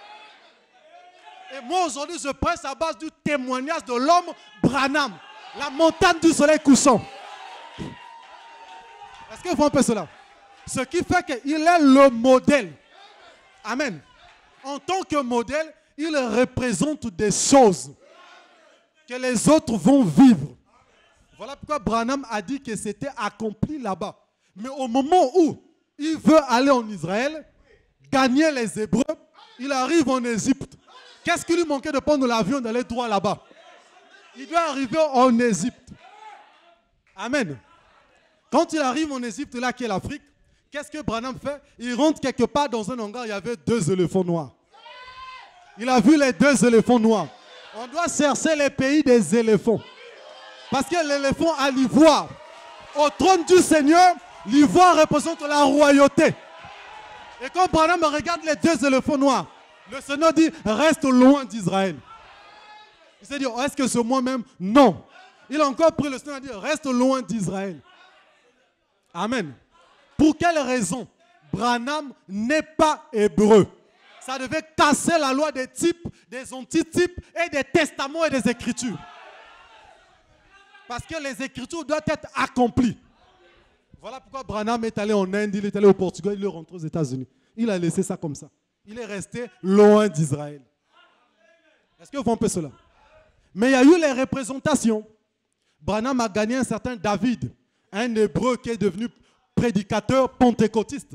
[SPEAKER 1] Et moi aujourd'hui je prêche à base du témoignage de l'homme Branham, la montagne du soleil couchant. Est-ce que vous voyez un peu cela? Ce qui fait qu'il est le modèle. Amen. En tant que modèle, il représente des choses que les autres vont vivre. Voilà pourquoi Branham a dit que c'était accompli là-bas. Mais au moment où il veut aller en Israël, gagner les Hébreux, il arrive en Égypte. Qu'est-ce qui lui manquait de prendre l'avion d'aller droit là-bas? Il doit arriver en Égypte. Amen. Quand il arrive en Égypte, là qui est l'Afrique, qu'est-ce que Branham fait? Il rentre quelque part dans un hangar, il y avait deux éléphants noirs. Il a vu les deux éléphants noirs. On doit chercher les pays des éléphants. Parce que l'éléphant a l'ivoire. Au trône du Seigneur, l'ivoire représente la royauté. Et quand Branham regarde les deux éléphants noirs, le Seigneur dit, reste loin d'Israël. Il s'est dit, oh, est-ce que c'est moi-même? Non. Il a encore pris le Seigneur et dit, reste loin d'Israël. Amen. Pour quelle raison? Branham n'est pas hébreu. Ça devait casser la loi des types, des antitypes et des testaments et des écritures. Parce que les écritures doivent être accomplies. Voilà pourquoi Branham est allé en Inde, il est allé au Portugal, il est rentré aux États-Unis. Il a laissé ça comme ça. Il est resté loin d'Israël. Est-ce que vous comprenez cela? Mais il y a eu les représentations. Branham a gagné un certain David, un hébreu qui est devenu prédicateur pentecôtiste.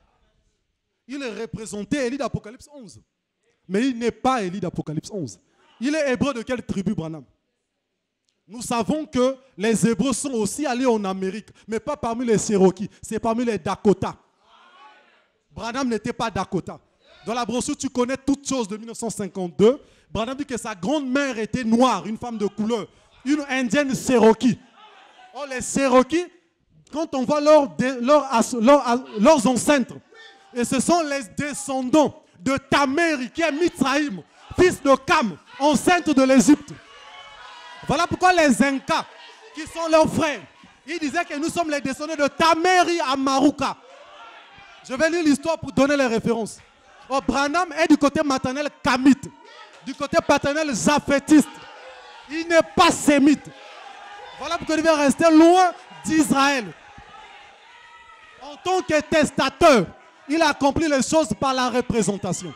[SPEAKER 1] Il est représenté Élie d'Apocalypse onze. Mais il n'est pas Élie d'Apocalypse onze. Il est hébreu de quelle tribu, Branham? Nous savons que les Hébreux sont aussi allés en Amérique, mais pas parmi les Cherokees, c'est parmi les Dakota. Branham n'était pas Dakota. Dans la brochure, tu connais toutes choses de mille neuf cent cinquante-deux. Branham dit que sa grande-mère était noire, une femme de couleur, une indienne Cherokee. Oh, les Cherokees, quand on voit leurs leur, leur, leur ancêtres, et ce sont les descendants de Taméri, qui est Mitzraïm, fils de Cam, enceinte de l'Égypte. Voilà pourquoi les Incas, qui sont leurs frères, ils disaient que nous sommes les descendants de Taméri Amaruka. Je vais lire l'histoire pour donner les références. Oh, Branham est du côté maternel kamite, du côté paternel japhétiste. Il n'est pas sémite. Voilà pourquoi il devait rester loin d'Israël. En tant que testateur, il a accompli les choses par la représentation.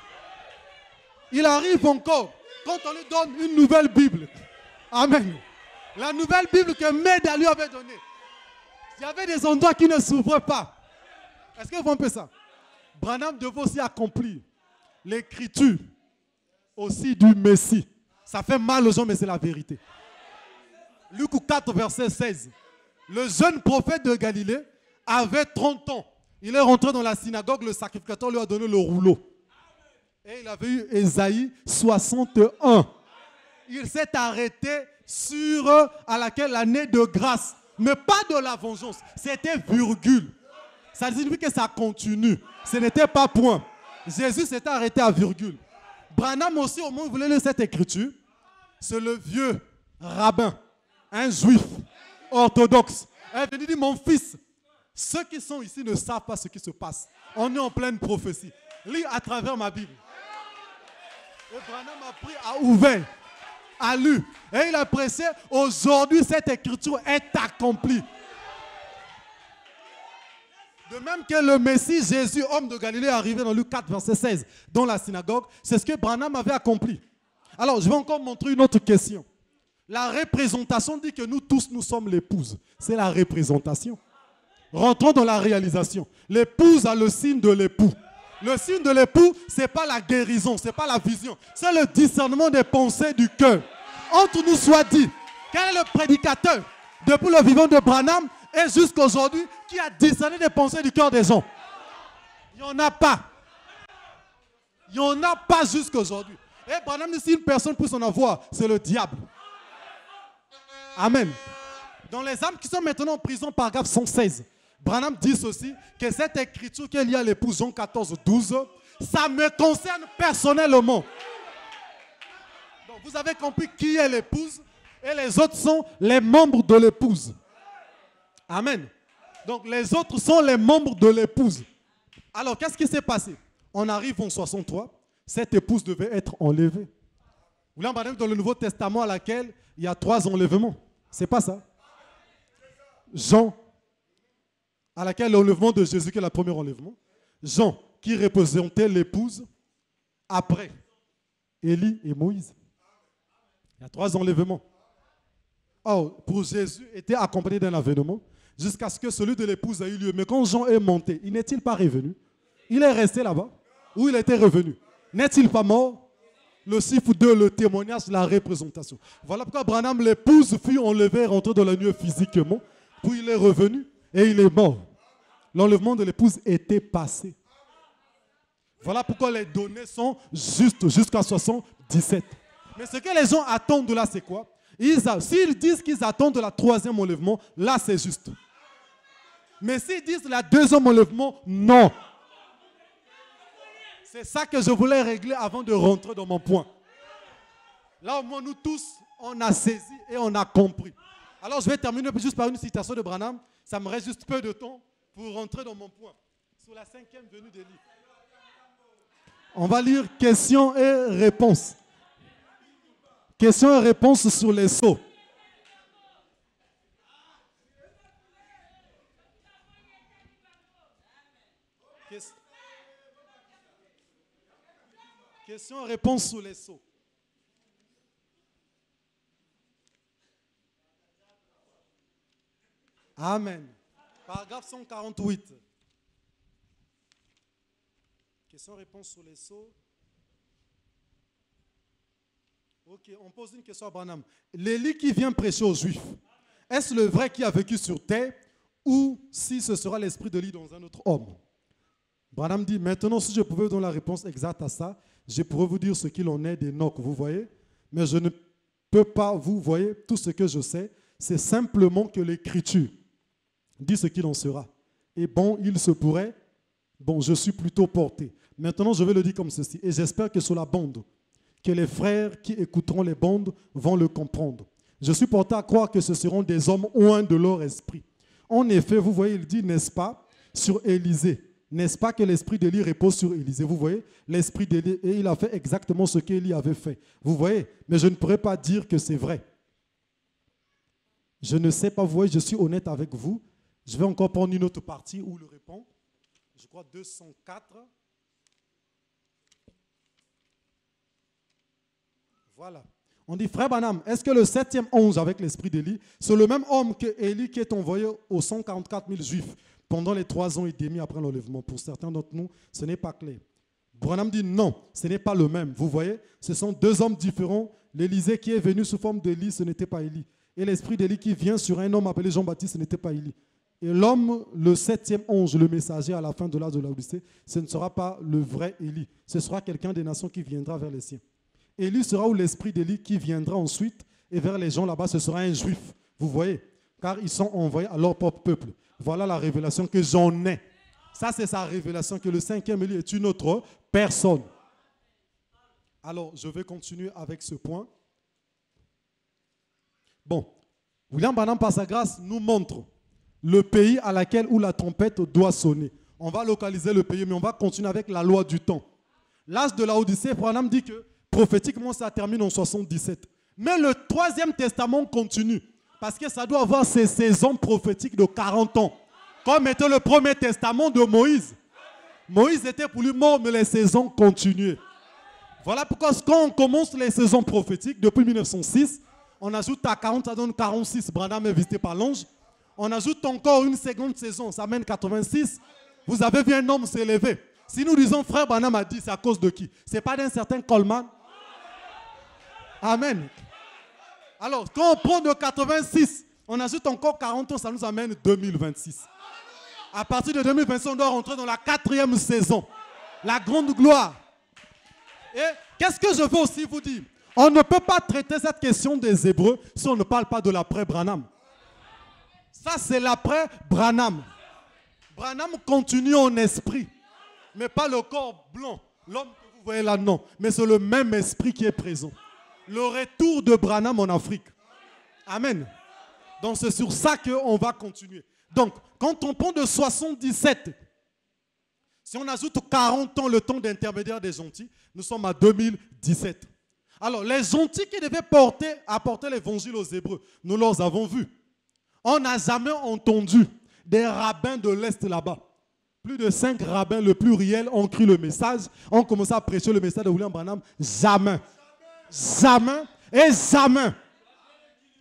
[SPEAKER 1] Il arrive encore, quand on lui donne une nouvelle Bible. Amen. La nouvelle Bible que Méda lui avait donnée. Il y avait des endroits qui ne s'ouvraient pas. Est-ce que vous comprenez ça? Branham devait aussi accomplir l'écriture aussi du Messie. Ça fait mal aux gens, mais c'est la vérité. Luc quatre, verset seize. Le jeune prophète de Galilée avait trente ans. Il est rentré dans la synagogue, le sacrificateur lui a donné le rouleau. Et il avait eu Ésaïe soixante et un. Il s'est arrêté sur à laquelle l'année de grâce, mais pas de la vengeance. C'était virgule. Ça signifie que ça continue. Ce n'était pas point. Jésus s'était arrêté à virgule. Branham aussi, au moment où il voulait lire cette écriture, c'est le vieux rabbin, un juif orthodoxe. Il est venu dire, mon fils, ceux qui sont ici ne savent pas ce qui se passe. On est en pleine prophétie. Lis à travers ma Bible. Et Branham a pris, a ouvert, a lu. Et il a pressé, aujourd'hui cette écriture est accomplie. De même que le Messie, Jésus, homme de Galilée, est arrivé dans Luc quatre, verset seize, dans la synagogue, c'est ce que Branham avait accompli. Alors, je vais encore montrer une autre question. La représentation dit que nous tous, nous sommes l'épouse. C'est la représentation. Rentrons dans la réalisation. L'épouse a le signe de l'époux. Le signe de l'époux, ce n'est pas la guérison, ce n'est pas la vision. C'est le discernement des pensées du cœur. Entre nous soit dit, quel est le prédicateur depuis le vivant de Branham et jusqu'à aujourd'hui qui a discerné les pensées du cœur des gens? Il n'y en a pas. Il n'y en a pas jusqu'à aujourd'hui. Et Branham dit, si une personne peut en avoir, c'est le diable. Amen. Dans les âmes qui sont maintenant en prison, paragraphe cent seize, Branham dit ceci, que cette écriture qu'il y a à l'épouse, Jean quatorze, douze, ça me concerne personnellement. Donc vous avez compris qui est l'épouse et les autres sont les membres de l'épouse. Amen. Donc les autres sont les membres de l'épouse. Alors qu'est-ce qui s'est passé? On arrive en soixante-trois, cette épouse devait être enlevée. Vous voulez dans le Nouveau Testament à laquelle il y a trois enlèvements. C'est pas ça. Jean, à laquelle l'enlèvement de Jésus qui est le premier enlèvement. Jean, qui représentait l'épouse après Élie et Moïse. Il y a trois enlèvements. Oh, pour Jésus, était accompagné d'un avènement jusqu'à ce que celui de l'épouse ait eu lieu. Mais quand Jean est monté, il n'est-il pas revenu? Il est resté là-bas? Ou il était revenu? N'est-il pas mort? Le chiffre deux, le témoignage, la représentation. Voilà pourquoi Branham, l'épouse, fut enlevée et rentrée dans la nuit physiquement. Puis il est revenu et il est mort. L'enlèvement de l'épouse était passé. Voilà pourquoi les données sont justes jusqu'à soixante-dix-sept. Mais ce que les gens attendent de là, c'est quoi? S'ils disent qu'ils attendent la troisième enlèvement, là c'est juste. Mais s'ils disent la deuxième enlèvement, non. C'est ça que je voulais régler avant de rentrer dans mon point. Là au moins nous tous, on a saisi et on a compris. Alors je vais terminer juste par une citation de Branham. Ça me reste juste peu de temps pour rentrer dans mon point. Sur la cinquième venue d'Élie. On va lire questions et réponses. Questions et réponses sur les sceaux. Questions et réponses sur les sceaux. Amen. Paragraphe cent quarante-huit. Questions et réponses sur les sceaux. Ok, on pose une question à Branham. L'Élie qui vient prêcher aux Juifs, est-ce le vrai qui a vécu sur terre ou si ce sera l'esprit de l'Élie dans un autre homme? Branham dit, maintenant si je pouvais donner la réponse exacte à ça, je pourrais vous dire ce qu'il en est d'Enoch, vous voyez. Mais je ne peux pas, vous voyez, tout ce que je sais, c'est simplement que l'Écriture dit ce qu'il en sera. Et bon, il se pourrait, bon, je suis plutôt porté. Maintenant, je vais le dire comme ceci, et j'espère que sur la bande, que les frères qui écouteront les bandes vont le comprendre. Je suis porté à croire que ce seront des hommes oints de leur esprit. En effet, vous voyez, il dit, n'est-ce pas, sur Élisée. N'est-ce pas que l'esprit d'Élie repose sur Élisée? Vous voyez, l'esprit d'Élie, et il a fait exactement ce qu'Élie avait fait. Vous voyez, mais je ne pourrais pas dire que c'est vrai. Je ne sais pas, vous voyez, je suis honnête avec vous. Je vais encore prendre une autre partie où il répond. Je crois deux cent quatre. Voilà. On dit, frère Branham, est-ce que le septième ange avec l'esprit d'Élie, c'est le même homme que Élie qui est envoyé aux cent quarante-quatre mille juifs pendant les trois ans et demi après l'enlèvement? Pour certains d'entre nous, ce n'est pas clair. Branham dit non, ce n'est pas le même. Vous voyez, ce sont deux hommes différents. L'Élysée qui est venu sous forme d'Élie, ce n'était pas Élie. Et l'esprit d'Élie qui vient sur un homme appelé Jean-Baptiste, ce n'était pas Élie. Et l'homme, le septième ange, le messager à la fin de l'âge de l'Odyssée, ce ne sera pas le vrai Élie. Ce sera quelqu'un des nations qui viendra vers les siens. Élie sera où l'esprit d'Élie qui viendra ensuite, et vers les gens là-bas, ce sera un juif. Vous voyez, car ils sont envoyés à leur propre peuple. Voilà la révélation que j'en ai. Ça, c'est sa révélation, que le cinquième Élie est une autre personne. Alors, je vais continuer avec ce point. Bon, William Branham, par sa grâce, nous montre le pays à laquelle où la trompette doit sonner. On va localiser le pays, mais on va continuer avec la loi du temps. L'âge de l'Odyssée, Branham dit que prophétiquement, ça termine en soixante-dix-sept. Mais le troisième testament continue, parce que ça doit avoir ses saisons prophétiques de quarante ans. Comme était le premier testament de Moïse. Moïse était pour lui mort, mais les saisons continuaient. Voilà pourquoi quand on commence les saisons prophétiques, depuis mille neuf cent six, on ajoute à quarante, ça donne quarante-six. Branham est visité par l'ange. On ajoute encore une seconde saison, ça mène quatre-vingt-six. Vous avez vu un homme s'élever. Si nous disons frère Branham a dit, c'est à cause de qui? Ce n'est pas d'un certain Coleman. Amen. Alors, quand on prend de quatre-vingt-six, on ajoute encore quarante ans, ça nous amène deux mille vingt-six. À partir de deux mille vingt-six, on doit rentrer dans la quatrième saison. La grande gloire. Et qu'est-ce que je veux aussi vous dire? On ne peut pas traiter cette question des Hébreux si on ne parle pas de l'après-Branham. Ça, c'est l'après-Branham. Branham continue en esprit, mais pas le corps blanc. L'homme que vous voyez là, non. Mais c'est le même esprit qui est présent. Le retour de Branham en Afrique. Amen. Donc, c'est sur ça qu'on va continuer. Donc, quand on prend de soixante-dix-sept, si on ajoute quarante ans le temps d'intermédiaire des gentils, nous sommes à deux mille dix-sept. Alors, les gentils qui devaient porter, apporter l'évangile aux Hébreux, nous les avons vus. On n'a jamais entendu des rabbins de l'Est là-bas. Plus de cinq rabbins, le pluriel, ont cru le message, ont commencé à prêcher le message de William Branham. Jamais. Jamais et jamais.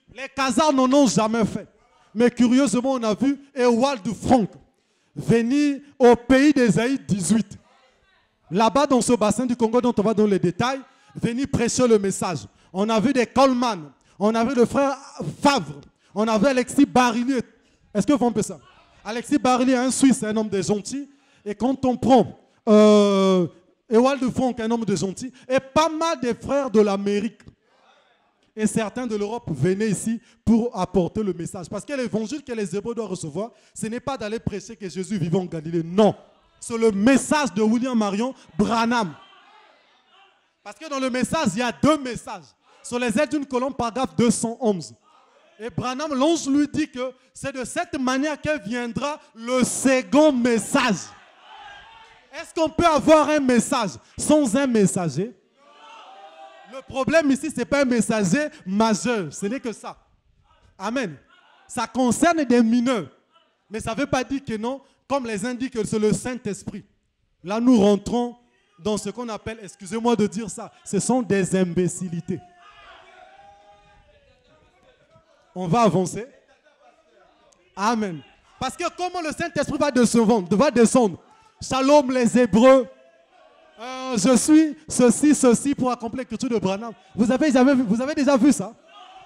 [SPEAKER 1] Les Khazars n'en ont jamais fait. Mais curieusement, on a vu Ewald Frank venir au pays d'Ésaïe dix-huit. Là-bas, dans ce bassin du Congo dont on va dans les détails, venir prêcher le message. On a vu des Coleman, on a vu le frère Favre, on a vu Alexis Barillier. Est-ce que vous comprenez ça? Alexis Barillier, un Suisse, un homme de gentil. Et quand on prend euh, Ewald Frank, un homme de gentil, et pas mal de frères de l'Amérique et certains de l'Europe venaient ici pour apporter le message. Parce que l'évangile que les Hébreux doivent recevoir, ce n'est pas d'aller prêcher que Jésus vivait en Galilée. Non. C'est le message de William Marion Branham. Parce que dans le message, il y a deux messages. Sur les ailes d'une colombe, paragraphe deux cent onze. Et Branham, l'ange lui dit que c'est de cette manière que viendra le second message. Est-ce qu'on peut avoir un message sans un messager? Le problème ici, ce n'est pas un messager majeur. Ce n'est que ça. Amen. Ça concerne des mineurs. Mais ça ne veut pas dire que non, comme les uns disent que c'est le Saint-Esprit. Là, nous rentrons dans ce qu'on appelle, excusez-moi de dire ça, ce sont des imbécilités. On va avancer. Amen. Parce que comment le Saint-Esprit va descendre, va descendre? Shalom les Hébreux. Euh, je suis ceci, ceci pour accomplir l'écriture de Branham. Vous avez, jamais, vous avez déjà vu ça?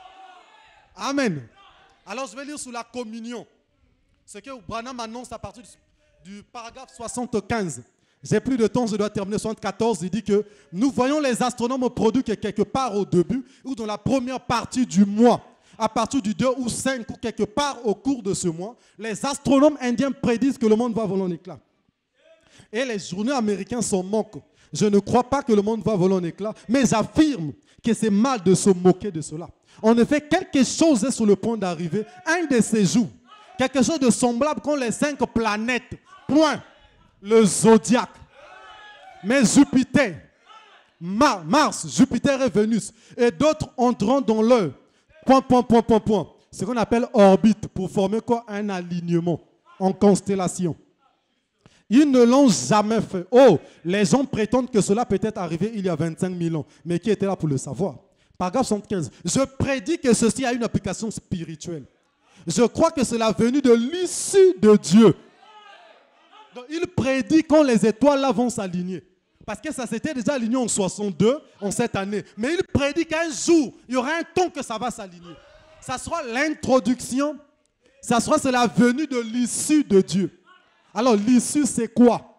[SPEAKER 1] Amen. Alors je vais lire sur la communion. Ce que Branham annonce à partir du, du paragraphe soixante-quinze. J'ai plus de temps, je dois terminer. soixante-quatorze, il dit que nous voyons les astronomes produire que quelque part au début ou dans la première partie du mois, à partir du deux ou cinq ou quelque part au cours de ce mois, les astronomes indiens prédisent que le monde va voler en éclats. Et les journaux américains s'en moquent. Je ne crois pas que le monde va voler en éclats, mais j'affirme que c'est mal de se moquer de cela. En effet, quelque chose est sur le point d'arriver, un de ces jours, quelque chose de semblable qu'ont les cinq planètes, point, le zodiaque. Mais Jupiter, Mar Mars, Jupiter et Vénus, et d'autres entreront dans leur point, point, point, point, point. Ce qu'on appelle orbite, pour former quoi? Un alignement en constellation. Ils ne l'ont jamais fait. Oh, les gens prétendent que cela peut être arrivé il y a vingt-cinq mille ans. Mais qui était là pour le savoir? Paragraphe soixante-quinze. Je prédis que ceci a une application spirituelle. Je crois que c'est la venue de l'issue de Dieu. Donc, il prédit quand les étoiles là vont s'aligner. Parce que ça s'était déjà aligné en soixante-deux, en cette année. Mais il prédit qu'un jour, il y aura un temps que ça va s'aligner. Ça sera l'introduction. Ça sera c'est la venue de l'issue de Dieu. Alors, l'issue, c'est quoi?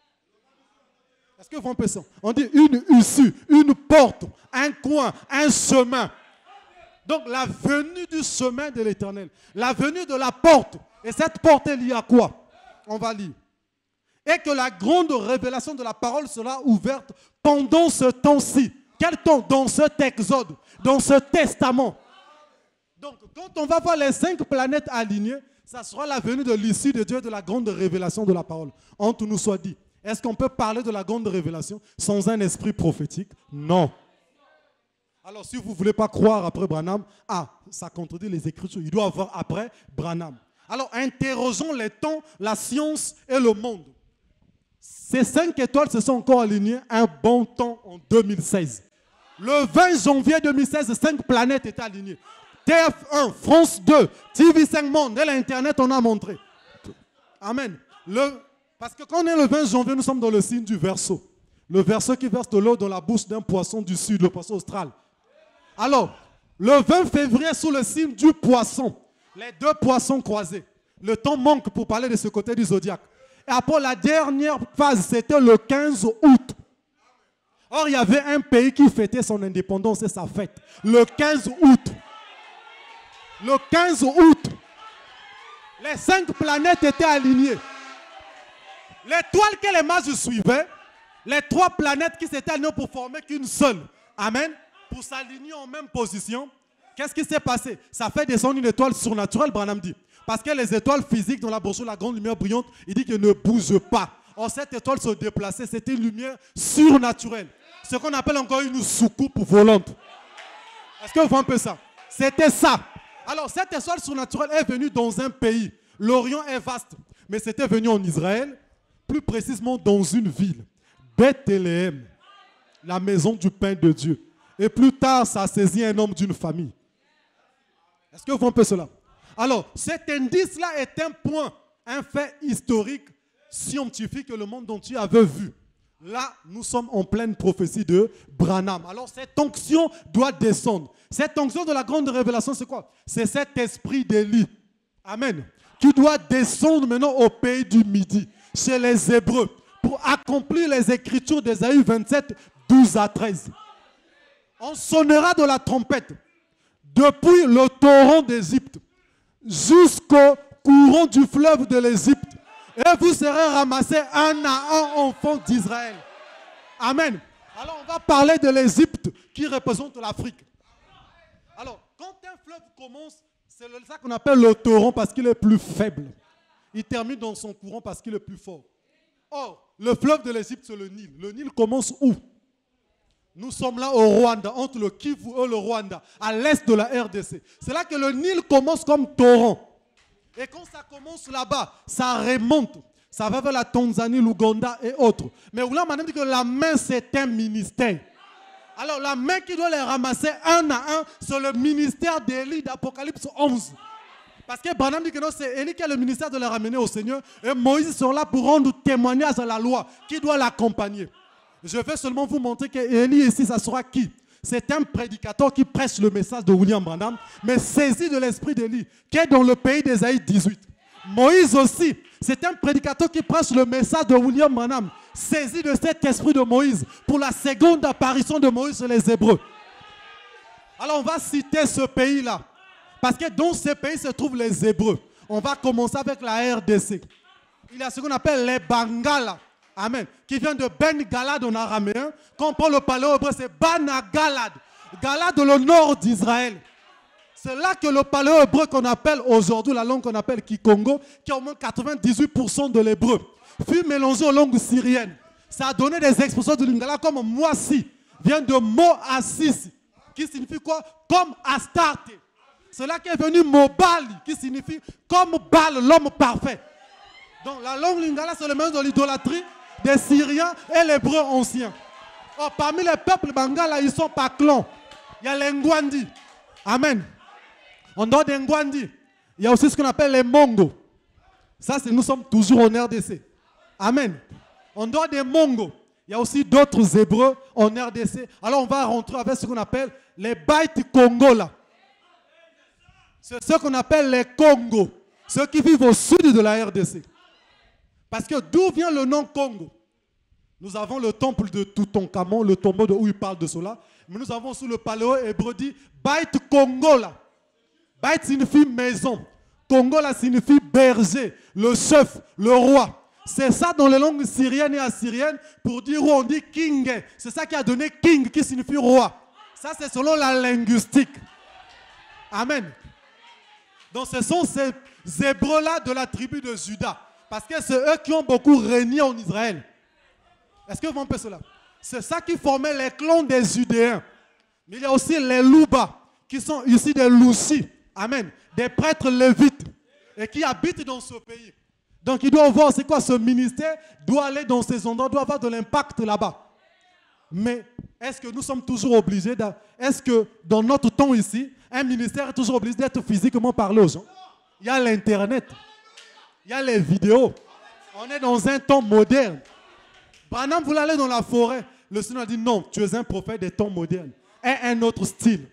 [SPEAKER 1] Est-ce que vous comprenez ça? On dit une issue, une porte, un coin, un chemin. Donc, la venue du chemin de l'Éternel. La venue de la porte. Et cette porte est liée à quoi? On va lire. Et que la grande révélation de la parole sera ouverte pendant ce temps-ci. Quel temps? Dans cet exode, dans ce testament. Donc, quand on va voir les cinq planètes alignées, ça sera la venue de l'issue de Dieu, de la grande révélation de la parole. Entre nous soit dit, est-ce qu'on peut parler de la grande révélation sans un esprit prophétique? Non. Alors si vous ne voulez pas croire après Branham, ah, ça contredit les Écritures. Il doit avoir après Branham. Alors interrogeons les temps, la science et le monde. Ces cinq étoiles se sont encore alignées un bon temps en deux mille seize. Le vingt janvier deux mille seize, cinq planètes étaient alignées. T F un, France deux, T V cinq Monde et l'Internet, on a montré. Amen. Le, parce que quand on est le vingt janvier, nous sommes dans le signe du Verseau. Le Verseau qui verse de l'eau dans la bouche d'un poisson du sud, le poisson austral. Alors, le vingt février, sous le signe du Poisson, les deux poissons croisés. Le temps manque pour parler de ce côté du zodiaque. Et après, la dernière phase, c'était le quinze août. Or, il y avait un pays qui fêtait son indépendance et sa fête. Le quinze août. Le quinze août, les cinq planètes étaient alignées. L'étoile que les mages suivaient, les trois planètes qui s'étaient alignées pour former qu'une seule. Amen. Pour s'aligner en même position, qu'est-ce qui s'est passé? Ça fait descendre une étoile surnaturelle, Branham dit. Parce que les étoiles physiques dans la brochure, la grande lumière brillante, il dit qu'elle ne bouge pas. Or, cette étoile se déplaçait, c'était une lumière surnaturelle. Ce qu'on appelle encore une soucoupe volante. Est-ce que vous voyez un peu ça? C'était ça. Alors, cette étoile surnaturelle est venue dans un pays. L'Orient est vaste. Mais c'était venu en Israël, plus précisément dans une ville. Bethléem, la maison du pain de Dieu. Et plus tard, ça a saisi un homme d'une famille. Est-ce que vous comprenez cela? Alors, cet indice-là est un point, un fait historique, scientifique que le monde entier avait vu. Là, nous sommes en pleine prophétie de Branham. Alors, cette onction doit descendre. Cette onction de la grande révélation, c'est quoi? C'est cet esprit d'Élie. Amen. Qui doit descendre maintenant au pays du Midi, chez les Hébreux, pour accomplir les écritures d'Ésaïe vingt-sept, douze à treize. On sonnera de la trompette depuis le torrent d'Égypte jusqu'au courant du fleuve de l'Égypte. Et vous serez ramassés un à un enfant d'Israël. Amen. Alors on va parler de l'Égypte qui représente l'Afrique. Alors quand un fleuve commence, c'est ça qu'on appelle le torrent parce qu'il est plus faible. Il termine dans son courant parce qu'il est plus fort. Or, le fleuve de l'Égypte, c'est le Nil. Le Nil commence où? Nous sommes là au Rwanda, entre le Kivu et le Rwanda, à l'est de la R D C. C'est là que le Nil commence comme torrent. Et quand ça commence là-bas, ça remonte. Ça va vers la Tanzanie, l'Ouganda et autres. Mais Oula m'a dit que la main, c'est un ministère. Alors la main qui doit les ramasser un à un, c'est le ministère d'Élie d'Apocalypse onze. Parce que Branham dit que non, c'est Élie qui a le ministère de les ramener au Seigneur. Et Moïse sont là pour rendre témoignage à la loi qui doit l'accompagner. Je vais seulement vous montrer que Élie ici, ça sera qui? C'est un prédicateur qui prêche le message de William Branham, mais saisi de l'esprit d'Élie, qui est dans le pays d'Ésaïe dix-huit. Moïse aussi, c'est un prédicateur qui prêche le message de William Branham, saisi de cet esprit de Moïse, pour la seconde apparition de Moïse sur les Hébreux. Alors on va citer ce pays-là, parce que dans ce pays se trouvent les Hébreux. On va commencer avec la R D C. Il y a ce qu'on appelle les Bangala. Amen. Qui vient de Ben Galad en araméen. Quand on prend le paléo-hébreu, c'est Bana Galad. Galad, le nord d'Israël. C'est là que le paléo-hébreu qu'on appelle aujourd'hui, la langue qu'on appelle Kikongo, qui a au moins quatre-vingt-dix-huit pour cent de l'hébreu, fut mélangé aux langues syriennes. Ça a donné des expressions de lingala comme Moissi, vient de Mo-Assis, qui signifie quoi? Comme Astarte. C'est là qu'est venu Mobali, qui signifie comme Baal, l'homme parfait. Donc la langue lingala, c'est le même de l'idolâtrie des Syriens et l'hébreu ancien. Oh, parmi les peuples bangala, ils sont pas clans. Il y a les Ngwandi. Amen. En dehors des Ngwandi, il y a aussi ce qu'on appelle les Mongos. Ça, c'est nous sommes toujours en R D C. Amen. En dehors des Mongos, il y a aussi d'autres Hébreux en R D C. Alors on va rentrer avec ce qu'on appelle les Baït Congola. C'est ce qu'on appelle les Congos. Ceux qui vivent au sud de la R D C. Parce que d'où vient le nom Congo? Nous avons le temple de Toutankhamon, le tombeau de où il parle de cela. Mais nous avons sous le paléo hébreu dit Baït Congola. Baït signifie maison. Congola signifie berger, le chef, le roi. C'est ça dans les langues syriennes et assyriennes pour dire où on dit king. C'est ça qui a donné king qui signifie roi. Ça c'est selon la linguistique. Amen. Donc ce sont ces Hébreux-là de la tribu de Juda. Parce que c'est eux qui ont beaucoup régné en Israël. Est-ce que vous comprenez cela? C'est ça qui formait les clans des Judéens. Mais il y a aussi les Louba, qui sont ici des Louchis. Amen. Des prêtres lévites. Et qui habitent dans ce pays. Donc il doit voir c'est quoi ce ministère, doit aller dans ces endroits, doit avoir de l'impact là-bas. Mais est-ce que nous sommes toujours obligés, est-ce que dans notre temps ici, un ministère est toujours obligé d'être physiquement parlé aux gens? Il y a l'Internet. Il y a les vidéos. On est dans un temps moderne. Branham voulait aller dans la forêt. Le Seigneur a dit non, tu es un prophète des temps modernes. Et un autre style.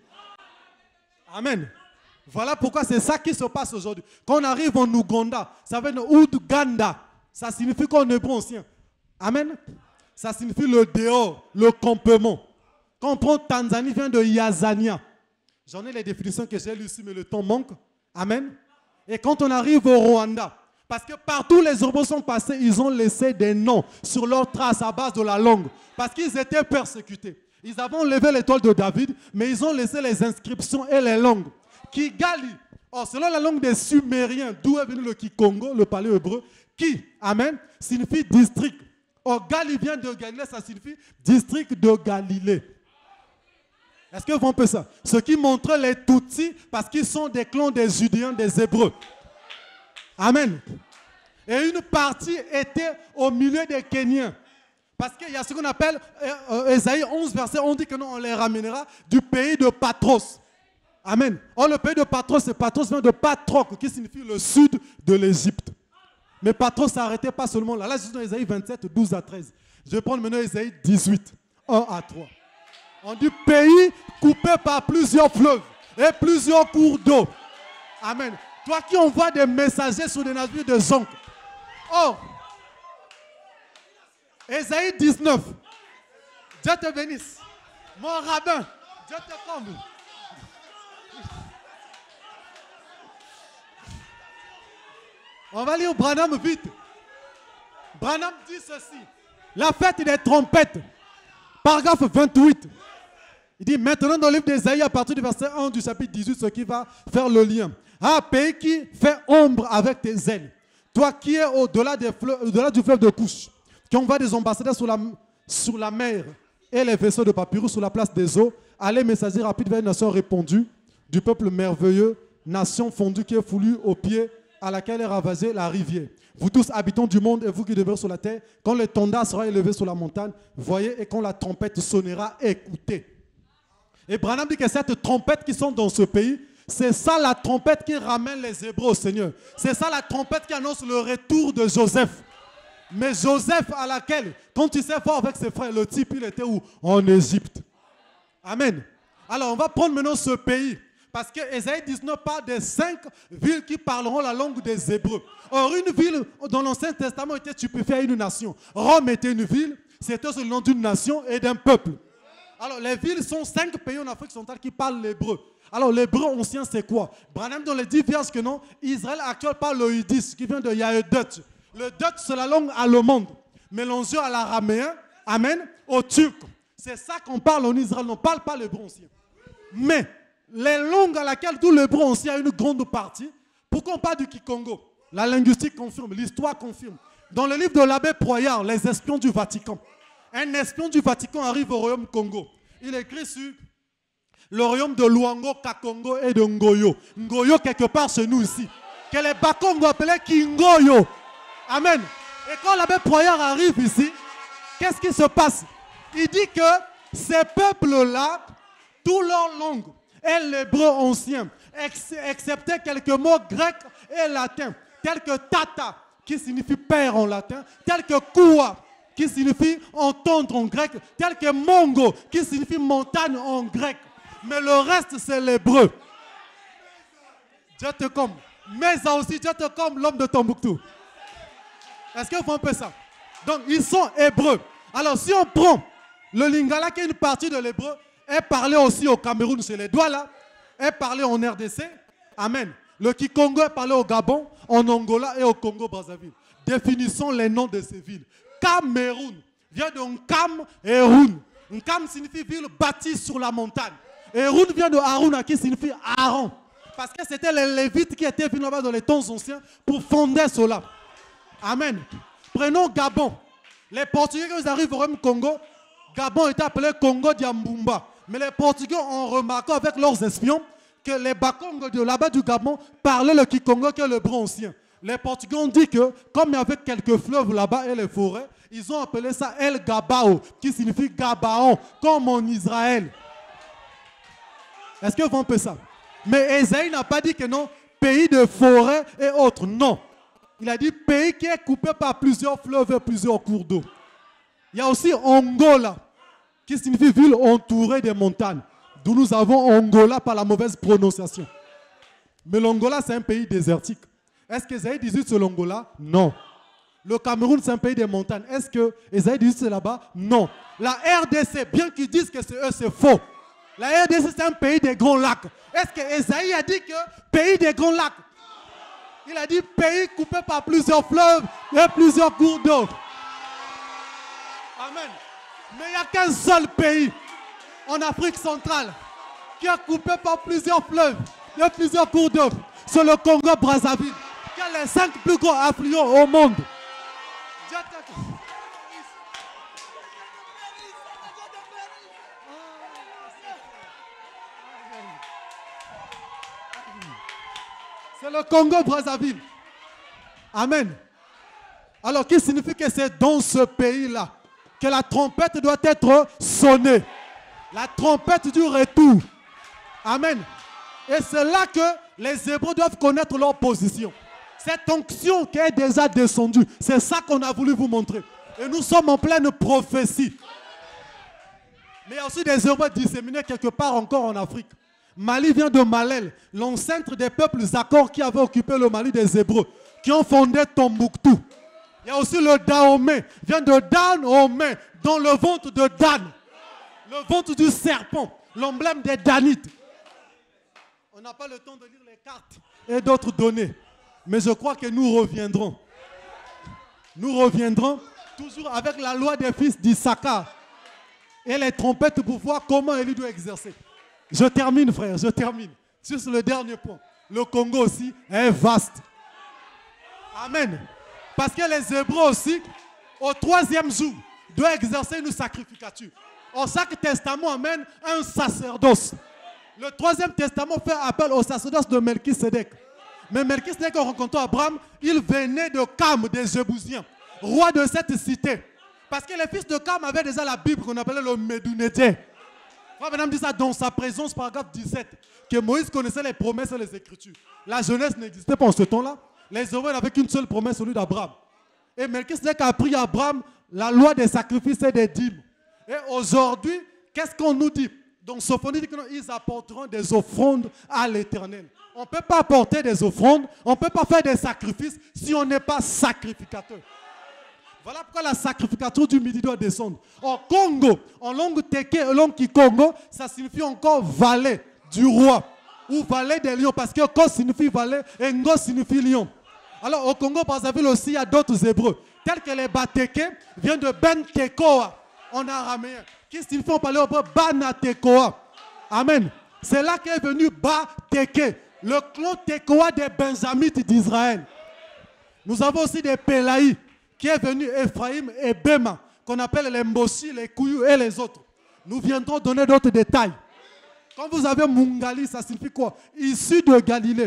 [SPEAKER 1] Amen. Voilà pourquoi c'est ça qui se passe aujourd'hui. Quand on arrive en Ouganda, ça veut dire Ouganda. Ça signifie qu'on est hébreu ancien. Amen. Ça signifie le dehors, le campement. Quand on prend Tanzanie, vient de Yazania. J'en ai les définitions que j'ai lues ici, mais le temps manque. Amen. Et quand on arrive au Rwanda, parce que partout les Hébreux sont passés, ils ont laissé des noms sur leurs traces à base de la langue. Parce qu'ils étaient persécutés. Ils avaient enlevé l'étoile de David, mais ils ont laissé les inscriptions et les langues. Kigali, oh, selon la langue des Sumériens, d'où est venu le Kikongo, le paléo hébreu, qui, amen, signifie district. Oh, Gali vient de Galilée, ça signifie district de Galilée. Est-ce que vous comprenez ça? Ce qui montre les Tutsis, parce qu'ils sont des clans des Judéens, des Hébreux. Amen. Et une partie était au milieu des Kenyans. Parce qu'il y a ce qu'on appelle, euh, Ésaïe onze, verset, on dit que non, on les ramènera du pays de Patros. Amen. Or, le pays de Patros, c'est Patros vient de Patroc, qui signifie le sud de l'Égypte. Mais Patros s'arrêtait pas seulement là. Là, je suis dans Ésaïe vingt-sept, douze à treize. Je vais prendre maintenant Ésaïe dix-huit, un à trois. On dit pays coupé par plusieurs fleuves et plusieurs cours d'eau. Amen. Toi qui envoies des messagers sur des navires de zonk. Oh, Ésaïe dix-neuf. Dieu te bénisse. Mon rabbin, Dieu te comble. On va lire Branham vite. Branham dit ceci. La fête des trompettes. Paragraphe vingt-huit. Il dit maintenant dans le livre d'Ésaïe à partir du verset un du chapitre dix-huit, ce qui va faire le lien. Ah, pays qui fait ombre avec tes ailes. Toi qui es au-delà au du fleuve de Couche, qui envoie des ambassadeurs sur la, sur la mer et les vaisseaux de papyrus sur la place des eaux, allez messager rapide vers une nation répandue, du peuple merveilleux, nation fondue qui est foulue au pied, à laquelle est ravagée la rivière. Vous tous habitants du monde et vous qui demeurez sur la terre, quand le tonda sera élevé sur la montagne, voyez, et quand la trompette sonnera, écoutez. Et Branham dit que cette trompette qui sont dans ce pays, c'est ça la trompette qui ramène les Hébreux au Seigneur. C'est ça la trompette qui annonce le retour de Joseph. Mais Joseph à laquelle, quand il s'est fort avec ses frères, le type il était où? En Égypte. Amen. Alors on va prendre maintenant ce pays. Parce que Ésaïe dix-neuf parle des cinq villes qui parleront la langue des Hébreux. Or, une ville dans l'Ancien Testament était stupéfiée à une nation. Rome était une ville, c'était le nom d'une nation et d'un peuple. Alors, les villes sont cinq pays en Afrique centrale qui parlent l'hébreu. Alors, l'hébreu ancien, c'est quoi? Branham, dans les dix verses que non, Israël actuel parle le yiddish, qui vient de Yahudut. Le Dutch, c'est la langue allemande, mélangée à l'araméen, amen, au turc. C'est ça qu'on parle en Israël, on ne parle pas l'hébreu ancien. Mais, les langues à laquelle tout l'hébreu ancien a une grande partie, pourquoi on parle du Kikongo? La linguistique confirme, l'histoire confirme. Dans le livre de l'abbé Proyard, Les espions du Vatican, un espion du Vatican arrive au royaume Congo. Il écrit sur le royaume de Luango, Kakongo et de Ngoyo. Ngoyo quelque part chez nous ici. Que les Bakongo appelaient Kingoyo. Amen. Et quand l'abbé Proyard arrive ici, qu'est-ce qui se passe? Il dit que ces peuples-là, toute leur langue, et l'hébreu ancien, ex excepté quelques mots grecs et latins, tels que tata, qui signifie père en latin, tels que koua, qui signifie entendre en grec, tel que mongo, qui signifie montagne en grec. Mais le reste, c'est l'hébreu. Dieu te comble. Mais ça aussi, Dieu te comble, l'homme de Tombouctou. Est-ce que vous voyez un peu ça? Donc, ils sont hébreux. Alors, si on prend le lingala, qui est une partie de l'hébreu, est parlé aussi au Cameroun, c'est les doigts là, est parlé en R D C. Amen. Le Kikongo est parlé au Gabon, en Angola et au Congo-Brazzaville. Définissons les noms de ces villes. Cameroun vient de Nkam et Roun. Nkam signifie ville bâtie sur la montagne. Et Roun vient de Haruna qui signifie Aaron. Parce que c'était les Lévites qui étaient venus là-bas dans les temps anciens pour fonder cela. Amen. Prenons Gabon. Les Portugais, quand ils arrivent au Royaume Congo, Gabon était appelé Congo d'Yambumba. Mais les Portugais ont remarqué avec leurs espions que les Bakongo de là-bas du Gabon parlaient le Kikongo qui est le bron ancien. Les Portugais ont dit que, comme il y avait quelques fleuves là-bas et les forêts, ils ont appelé ça El Gabao, qui signifie Gabaon, comme en Israël. Est-ce que vous comprenez ça? Mais Ésaïe n'a pas dit que non, pays de forêts et autres. Non. Il a dit pays qui est coupé par plusieurs fleuves et plusieurs cours d'eau. Il y a aussi Angola, qui signifie ville entourée des montagnes. D'où nous avons Angola par la mauvaise prononciation. Mais l'Angola, c'est un pays désertique. Est-ce que Ésaïe dix-huit c'est l'Angola? Non. Le Cameroun, c'est un pays des montagnes. Est-ce que Ésaïe dix-huit c'est là-bas? Non. La R D C, bien qu'ils disent que c'est eux, c'est faux. La R D C, c'est un pays des grands lacs. Est-ce que Ésaïe a dit que pays des grands lacs? Il a dit pays coupé par plusieurs fleuves et plusieurs cours d'eau. Amen. Mais il n'y a qu'un seul pays en Afrique centrale qui est coupé par plusieurs fleuves et plusieurs cours d'eau. C'est le Congo-Brazzaville, qui a les cinq plus gros affluents au monde. C'est le Congo-Brazzaville. Amen. Alors, qui signifie que c'est dans ce pays-là que la trompette doit être sonnée. La trompette du retour. Amen. Et c'est là que les Hébreux doivent connaître leur position. Cette onction qui est déjà descendue, c'est ça qu'on a voulu vous montrer. Et nous sommes en pleine prophétie. Mais il y a aussi des Hébreux disséminés quelque part encore en Afrique. Mali vient de Malel, l'ancêtre des peuples Zakor qui avaient occupé le Mali des Hébreux, qui ont fondé Tombouctou. Il y a aussi le Dahomey, vient de Dan-Homey, dans le ventre de Dan, le ventre du serpent, l'emblème des Danites. On n'a pas le temps de lire les cartes et d'autres données, mais je crois que nous reviendrons. Nous reviendrons toujours avec la loi des fils d'Issachar et les trompettes pour voir comment Élie doit exercer. Je termine, frère, je termine. Sur le dernier point. Le Congo aussi est vaste. Amen. Parce que les Hébreux aussi, au troisième jour, doivent exercer une sacrificature. En chaque testament amène un sacerdoce. Le troisième testament fait appel au sacerdoce de Melchisédek. Mais Melchisédek, en rencontrant Abraham, il venait de Cam, des Jébousiens, roi de cette cité. Parce que les fils de Cam avaient déjà la Bible qu'on appelait le Médounédé. Frère Benham dit ça dans sa présence, paragraphe dix-sept, que Moïse connaissait les promesses et les Écritures. La jeunesse n'existait pas en ce temps-là. Les Hébreux n'avaient qu'une seule promesse, celui d'Abraham. Et Melchisédek a appris à Abraham la loi des sacrifices et des dîmes. Et aujourd'hui, qu'est-ce qu'on nous dit? Donc Sophonie dit qu'ils apporteront des offrandes à l'Éternel. On ne peut pas apporter des offrandes, on ne peut pas faire des sacrifices si on n'est pas sacrificateur. Voilà pourquoi la sacrificature du midi doit descendre. Au Congo, en langue teke et langue kikongo, ça signifie encore valet du roi ou valet des lions, parce que Ko signifie valet et Ngo signifie lion. Alors au Congo, par exemple, aussi, il y a d'autres hébreux, tels que les Bateke, viennent de Ben Tekoa en araméen, qui signifie en parler hébreu Bana Tekoa. Amen. C'est là qu'est venu Bateke, le clan Tekoa des Benjamites d'Israël. Nous avons aussi des Pélaïs, qui est venu Ephraïm et Bema, qu'on appelle les Mbossi, les Kouyou et les autres. Nous viendrons donner d'autres détails. Quand vous avez Mungali, ça signifie quoi? Issu de Galilée.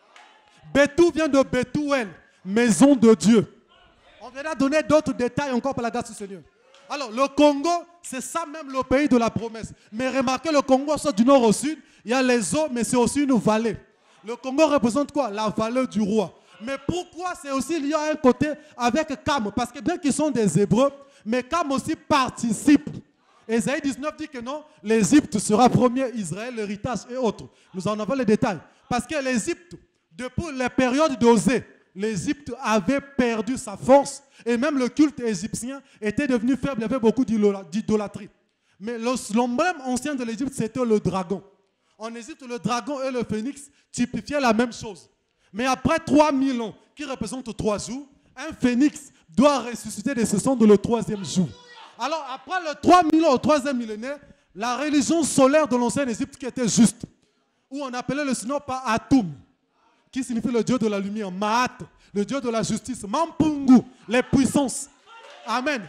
[SPEAKER 1] Bétou vient de Bétouel, maison de Dieu. On viendra donner d'autres détails encore par la grâce du Seigneur. Alors, le Congo, c'est ça même le pays de la promesse. Mais remarquez, le Congo, soit du nord au sud, il y a les eaux, mais c'est aussi une vallée. Le Congo représente quoi? La vallée du roi. Mais pourquoi c'est aussi lié à un côté avec Cam? Parce que bien qu'ils sont des Hébreux, mais Cam aussi participe. Ésaïe dix-neuf dit que non, l'Égypte sera premier, Israël, l'héritage et autres. Nous en avons les détails. Parce que l'Égypte, depuis la période d'Osée, l'Égypte avait perdu sa force et même le culte égyptien était devenu faible, il y avait beaucoup d'idolâtrie. Mais l'emblème ancien de l'Égypte, c'était le dragon. En Égypte, le dragon et le phénix typifiaient la même chose. Mais après trois mille ans, qui représentent trois jours, un phénix doit ressusciter de ce sang le troisième jour. Alors, après le trois mille ans, au troisième millénaire, la religion solaire de l'ancienne Égypte qui était juste, où on appelait le Seigneur par Atum, qui signifie le Dieu de la lumière, Maat, le Dieu de la justice, Mampungu, les puissances. Amen.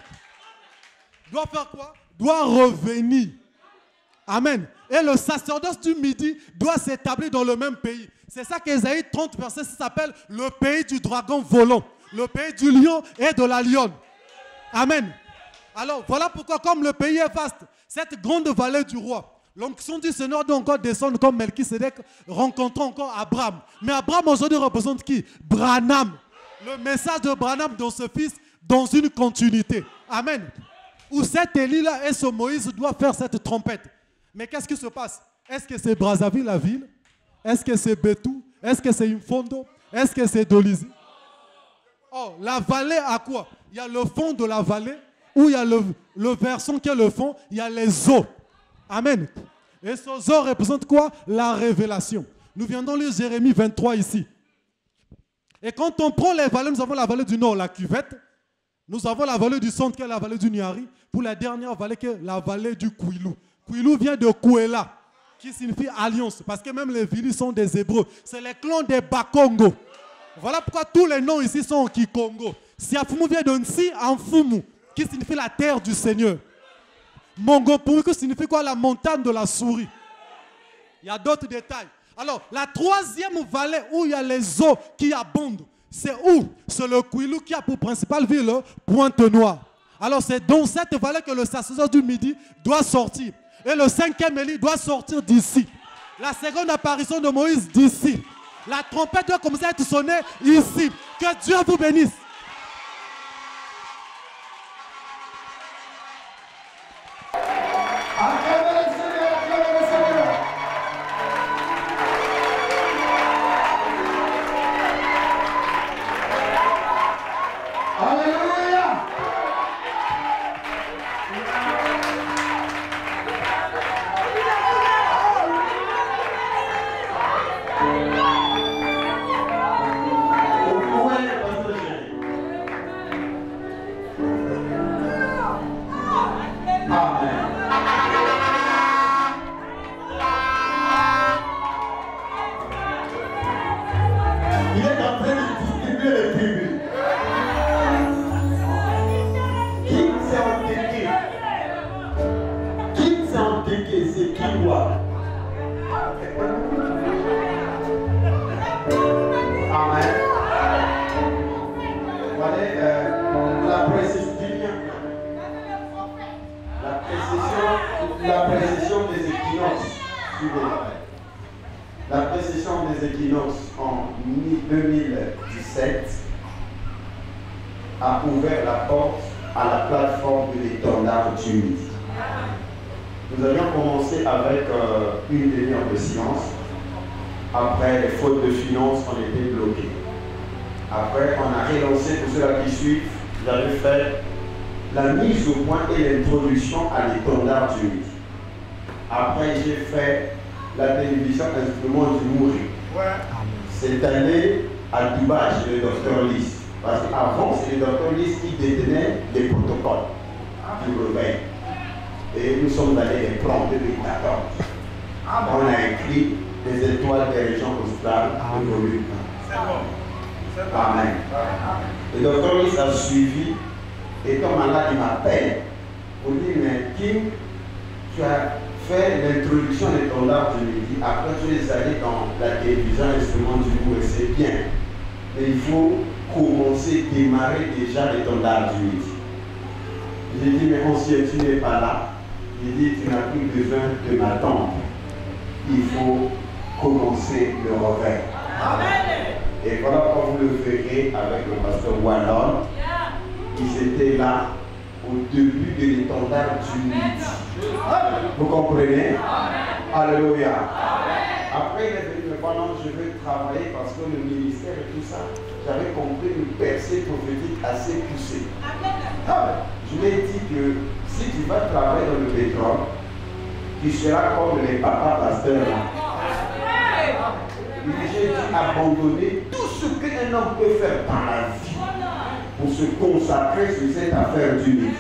[SPEAKER 1] Doit faire quoi? Doit revenir. Amen. Et le sacerdoce du midi doit s'établir dans le même pays. C'est ça qu'Ésaïe trente, verset six s'appelle le pays du dragon volant, le pays du lion et de la lionne. Amen. Alors voilà pourquoi, comme le pays est vaste, cette grande vallée du roi, l'onction du Seigneur doit encore descendre comme Melchisédek, rencontrant encore Abraham. Mais Abraham aujourd'hui représente qui? Branham. Le message de Branham dans ce fils, dans une continuité. Amen. Où cet Élie-là et ce Moïse doivent faire cette trompette. Mais qu'est-ce qui se passe? Est-ce que c'est Brazzaville la ville? Est-ce que c'est Bétou? Est-ce que c'est Imfondo? Est-ce que c'est Dolisie? Oh, la vallée à quoi? Il y a le fond de la vallée, où il y a le, le versant qui est le fond, il y a les eaux. Amen. Et ces eaux représentent quoi? La révélation. Nous viendrons lire Jérémie vingt-trois ici. Et quand on prend les vallées, nous avons la vallée du nord, la cuvette. Nous avons la vallée du centre qui est la vallée du Niari. Pour la dernière vallée qui est la vallée du Kouilou. Kouilou vient de Kouela, qui signifie alliance. Parce que même les villes sont des Hébreux. C'est les clans des Bakongo. Voilà pourquoi tous les noms ici sont en Kikongo. Siafumu vient de Nsi Anfumu, qui signifie la terre du Seigneur. Mongopumu, qui signifie quoi? La montagne de la souris. Il y a d'autres détails. Alors, la troisième vallée où il y a les eaux qui abondent, c'est où? C'est le Kouilou qui a pour principale ville Pointe-Noire. Alors, c'est dans cette vallée que le sacerdoce du midi doit sortir. Et le cinquième Élie doit sortir d'ici. La seconde apparition de Moïse d'ici. La trompette doit commencer à être sonnée ici. Que Dieu vous bénisse.
[SPEAKER 2] La précession des équinoxes en deux mille dix-sept a ouvert la porte à la plateforme de l'étendard du Midi. Nous avions commencé avec euh, une demi-heure de silence. Après, les fautes de finances ont été bloquées. Après, on a relancé, pour ceux qui suivent, j'avais fait la mise au point et l'introduction à l'étendard du Midi. Après, j'ai fait la télévision instrument du Mouri. Ouais. Cette année, à Dubaï, chez le docteur Lys. Parce qu'avant, c'est le docteur Lys qui détenait les protocoles du réveil. Et nous sommes allés les prendre depuis quatorze. On a écrit les étoiles des régions australes de volume un. C'est bon. Bon. Amen. Le docteur Lys a suivi. Et comme Allah il m'appelle pour dire, mais Kim, tu as fait l'introduction de l'étendard du Midi, après tu es allé dans la télévision instrument du Mouri, et c'est bien. Mais il faut commencer, démarrer déjà l'étendard du Midi. J'ai dit, mais on si tu n'es pas là, j'ai dit, tu n'as plus besoin de m'attendre. Il faut commencer le réveil. Amen. Et voilà quand vous le verrez avec le pasteur Wallon, ils étaient là au début de l'étendard du Midi. Vous comprenez? Alléluia. Après, il est venu me voir, non, je veux travailler parce que le ministère et tout ça, j'avais compris une percée prophétique assez poussée. Je lui ai dit que si tu vas travailler dans le pétrole, tu seras comme les papas pasteurs là. J'ai dit abandonner tout ce qu'un homme peut faire dans la vie pour se consacrer sur cette affaire du Midi.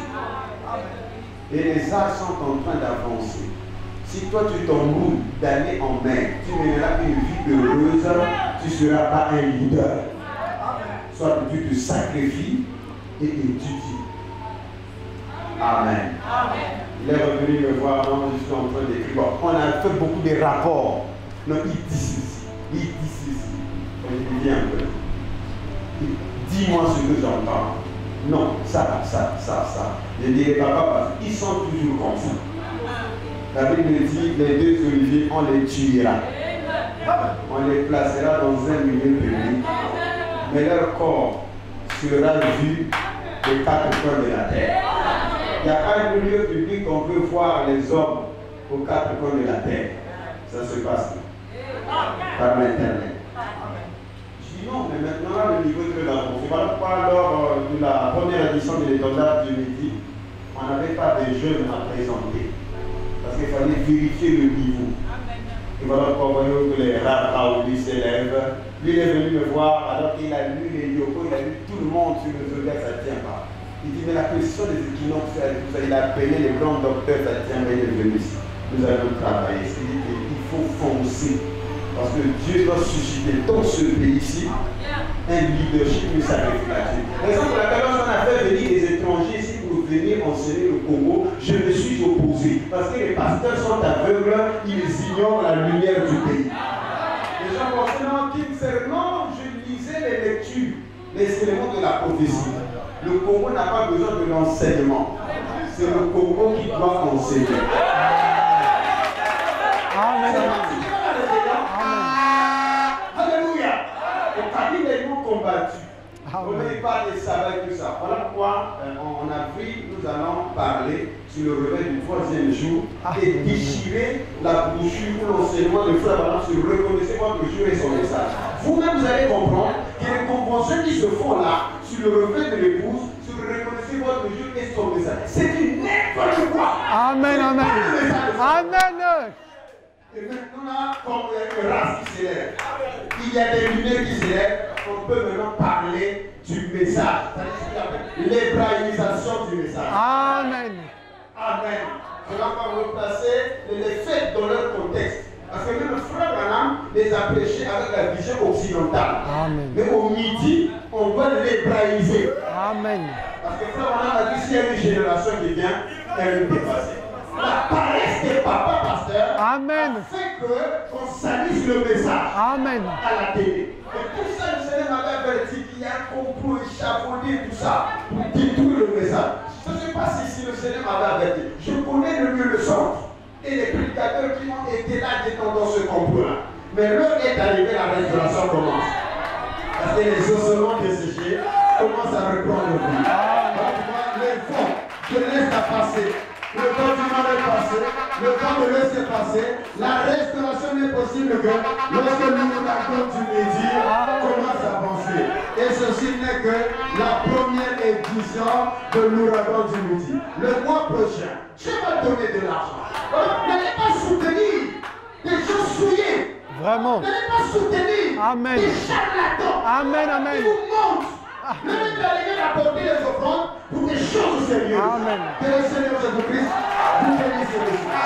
[SPEAKER 2] Et les arts sont en train d'avancer. Si toi tu t'embrouilles d'aller en mer, tu mèneras une vie heureuse, tu ne seras pas un leader. Soit que tu te sacrifies et étudies. Amen. Il est revenu me voir, non, je suis en train d'écrire. Bon, on a fait beaucoup de rapports. Non, il dit ceci, il dit ceci. Je lui dis un peu. Dis-moi ce que j'entends. Non, ça, ça, ça, ça. Je dirais papa, parce qu'ils sont toujours comme ça. La Bible dit, les deux oliviers, on les tuera. On les placera dans un milieu public. Mais leur corps sera vu des quatre coins de la terre. Il y a un milieu public qu'on peut voir les hommes aux quatre coins de la terre. Ça se passe par l'internet. Je dis non, mais maintenant là, le niveau est très avancé. Voilà pourquoi lors de la première édition de l'étendard du Midi, on n'avait pas de jeunes à présenter. Parce qu'il fallait vérifier le niveau. Et voilà pourquoi voyons que les Rav Raouli s'élèvent. Lui il est venu me voir alors qu'il a lu les Yoko, il a lu tout le monde sur le zodiac, ça ne tient pas. Il dit, mais la question des équinoxes, il a appelé les grands docteurs, ça tient, mais il est venu ici. Nous allons travailler. Il faut foncer. Parce que Dieu doit susciter dans ce pays-ci un leadership de sacrificatif. Raison pour laquelle on a fait venir des étrangers ici pour venir enseigner le Congo, je me suis opposé. Parce que les pasteurs sont aveugles, ils ignorent la lumière du pays. Les gens pensaient, non, qui me sert? Non, je lisais les lectures, les éléments de la prophétie. Le Congo n'a pas besoin de l'enseignement. C'est le Congo qui doit enseigner. Amen. battu.
[SPEAKER 3] Ah,
[SPEAKER 2] On
[SPEAKER 3] ouais.
[SPEAKER 2] ne parle pas des sabbats et tout ça. Voilà pourquoi euh, en Afrique, nous allons parler sur le réveil du troisième jour
[SPEAKER 3] Ah,
[SPEAKER 2] et déchirer la brochure ou l'enseignement de Frère Branham sur reconnaissez votre jour et son message. Vous-même, vous allez comprendre que les conventions qui se font là, sur le réveil de l'épouse, sur le reconnaissez votre jour et son message, c'est une n'importe quoi.
[SPEAKER 3] Amen, amen. Amen.
[SPEAKER 2] Et maintenant, là, comme il y a une race qui s'élève, il y a des lumières qui s'élèvent, on peut maintenant parler du message. C'est l'hébraïsation du message.
[SPEAKER 3] Amen.
[SPEAKER 2] Amen. Je vais pas replacer les faits dans leur contexte. Parce que même le frère Branham les a prêchés avec la vision occidentale.
[SPEAKER 3] Amen.
[SPEAKER 2] Mais au midi, on doit l'hébraïser.
[SPEAKER 3] Amen.
[SPEAKER 2] Parce que frère Branham a dit s'il y a une génération qui vient, elle est dépassée. La paresse des papas pasteurs
[SPEAKER 3] Amen.
[SPEAKER 2] fait qu'on salisse le message
[SPEAKER 3] Amen.
[SPEAKER 2] à la télé. Et tout ça, le Seigneur m'avait averti qu'il y a un complot échafaudé, tout ça, pour détruire le message. Je ne sais pas si, si le Seigneur m'avait averti. Je connais le mieux le centre et les prédicateurs qui ont été là dans ce complot-là. Mais l'heure est arrivée, la restauration commence. Parce que les ossements desséchés commencent à reprendre le vie. Les fonds, je laisse la passer. Le temps du mal est passé, le temps de laisser passer. La restauration n'est possible que lorsque l'ouragan du midi commence à avancer. Et ceci n'est que la première édition de l'ouragan du midi. Le mois prochain, je vais donner de l'argent. N'allez pas soutenir des gens souillés.
[SPEAKER 3] Vraiment.
[SPEAKER 2] N'allez pas soutenir
[SPEAKER 3] Amen.
[SPEAKER 2] des charlatans.
[SPEAKER 3] Amen, amen.
[SPEAKER 2] Qui vous montrent. Ne me allez apporter les offrandes pour des choses sérieuses.
[SPEAKER 3] Amen.
[SPEAKER 2] Que le Seigneur Jésus-Christ vous bénisse et vous bénisse.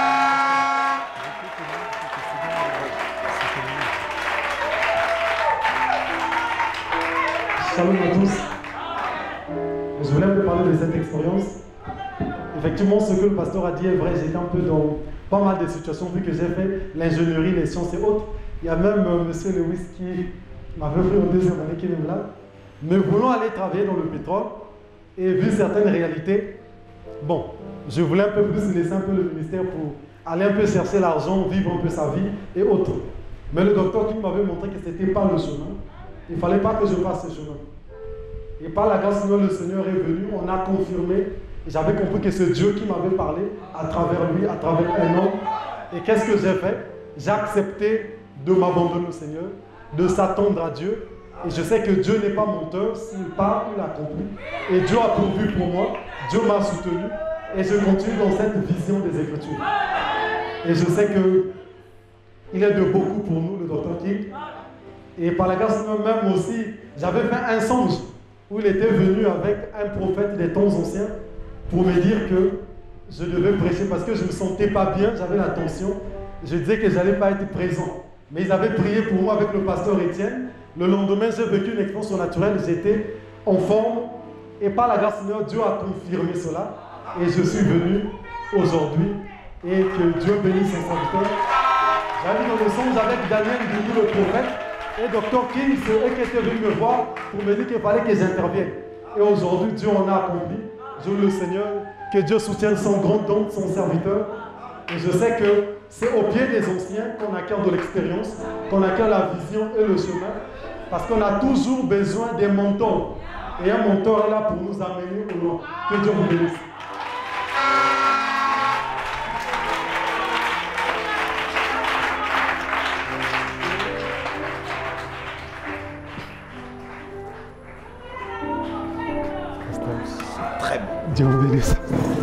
[SPEAKER 4] Salut à tous. Je voulais un peu parler de cette expérience. Effectivement, ce que le pasteur a dit est vrai. J'étais un peu dans pas mal de situations vu que j'ai fait l'ingénierie, les sciences et autres. Il y a même euh, monsieur Lewis qui m'avait pris en deuxième année qui est même là. Nous voulons aller travailler dans le pétrole et vu certaines réalités, bon, je voulais un peu plus laisser un peu le ministère pour aller un peu chercher l'argent, vivre un peu sa vie et autres. Mais le docteur qui m'avait montré que ce n'était pas le chemin, il ne fallait pas que je fasse ce chemin. Et par la grâce de Dieu, le Seigneur est venu, on a confirmé, et j'avais compris que c'est Dieu qui m'avait parlé à travers lui, à travers un homme. Et qu'est-ce que j'ai fait? J'ai accepté de m'abandonner au Seigneur, de s'attendre à Dieu. Et je sais que Dieu n'est pas menteur, s'il parle, il accomplit. Et Dieu a pourvu pour moi, Dieu m'a soutenu, et je continue dans cette vision des Écritures. Et je sais qu'il est de beaucoup pour nous, le docteur King. Et par la grâce de Dieu même aussi, j'avais fait un songe où il était venu avec un prophète des temps anciens pour me dire que je devais prêcher parce que je ne me sentais pas bien, j'avais la tension. Je disais que je n'allais pas être présent. Mais ils avaient prié pour moi avec le pasteur Étienne. Le lendemain, j'ai vécu une expérience naturelle, j'étais en forme et par la grâce de Dieu, Dieu a confirmé cela et je suis venu aujourd'hui et que Dieu bénisse ses serviteurs. J'avais dans le songe avec Daniel Doudou, le prophète, et docteur King, c'est eux qui étaient venus me voir pour me dire qu'il fallait que j'intervienne. Et aujourd'hui, Dieu en a accompli. Je loue le Seigneur, que Dieu soutienne son grand don, son serviteur. Et je sais que c'est au pied des anciens qu'on acquiert de l'expérience, qu'on acquiert la vision et le chemin. Parce qu'on a toujours besoin des mentors. Et un mentor est là pour nous amener au loin. Que Dieu vous bénisse.
[SPEAKER 5] Très bon.
[SPEAKER 4] Dieu vous bénisse.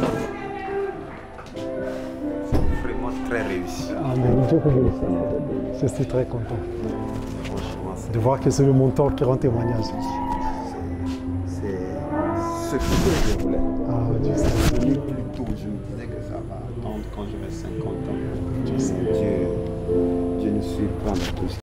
[SPEAKER 5] Vraiment très réussi.
[SPEAKER 4] Amen. Dieu vous bénisse. Je suis très content
[SPEAKER 5] Franchement, c'est
[SPEAKER 4] de voir que c'est le mentor qui rend témoignage.
[SPEAKER 5] c'est ce que je voulais.
[SPEAKER 4] Ah, Dieu sait.
[SPEAKER 5] Plus tôt, je me disais que ça va attendre quand j'aurai cinquante ans. Dieu, Dieu ne suit pas tout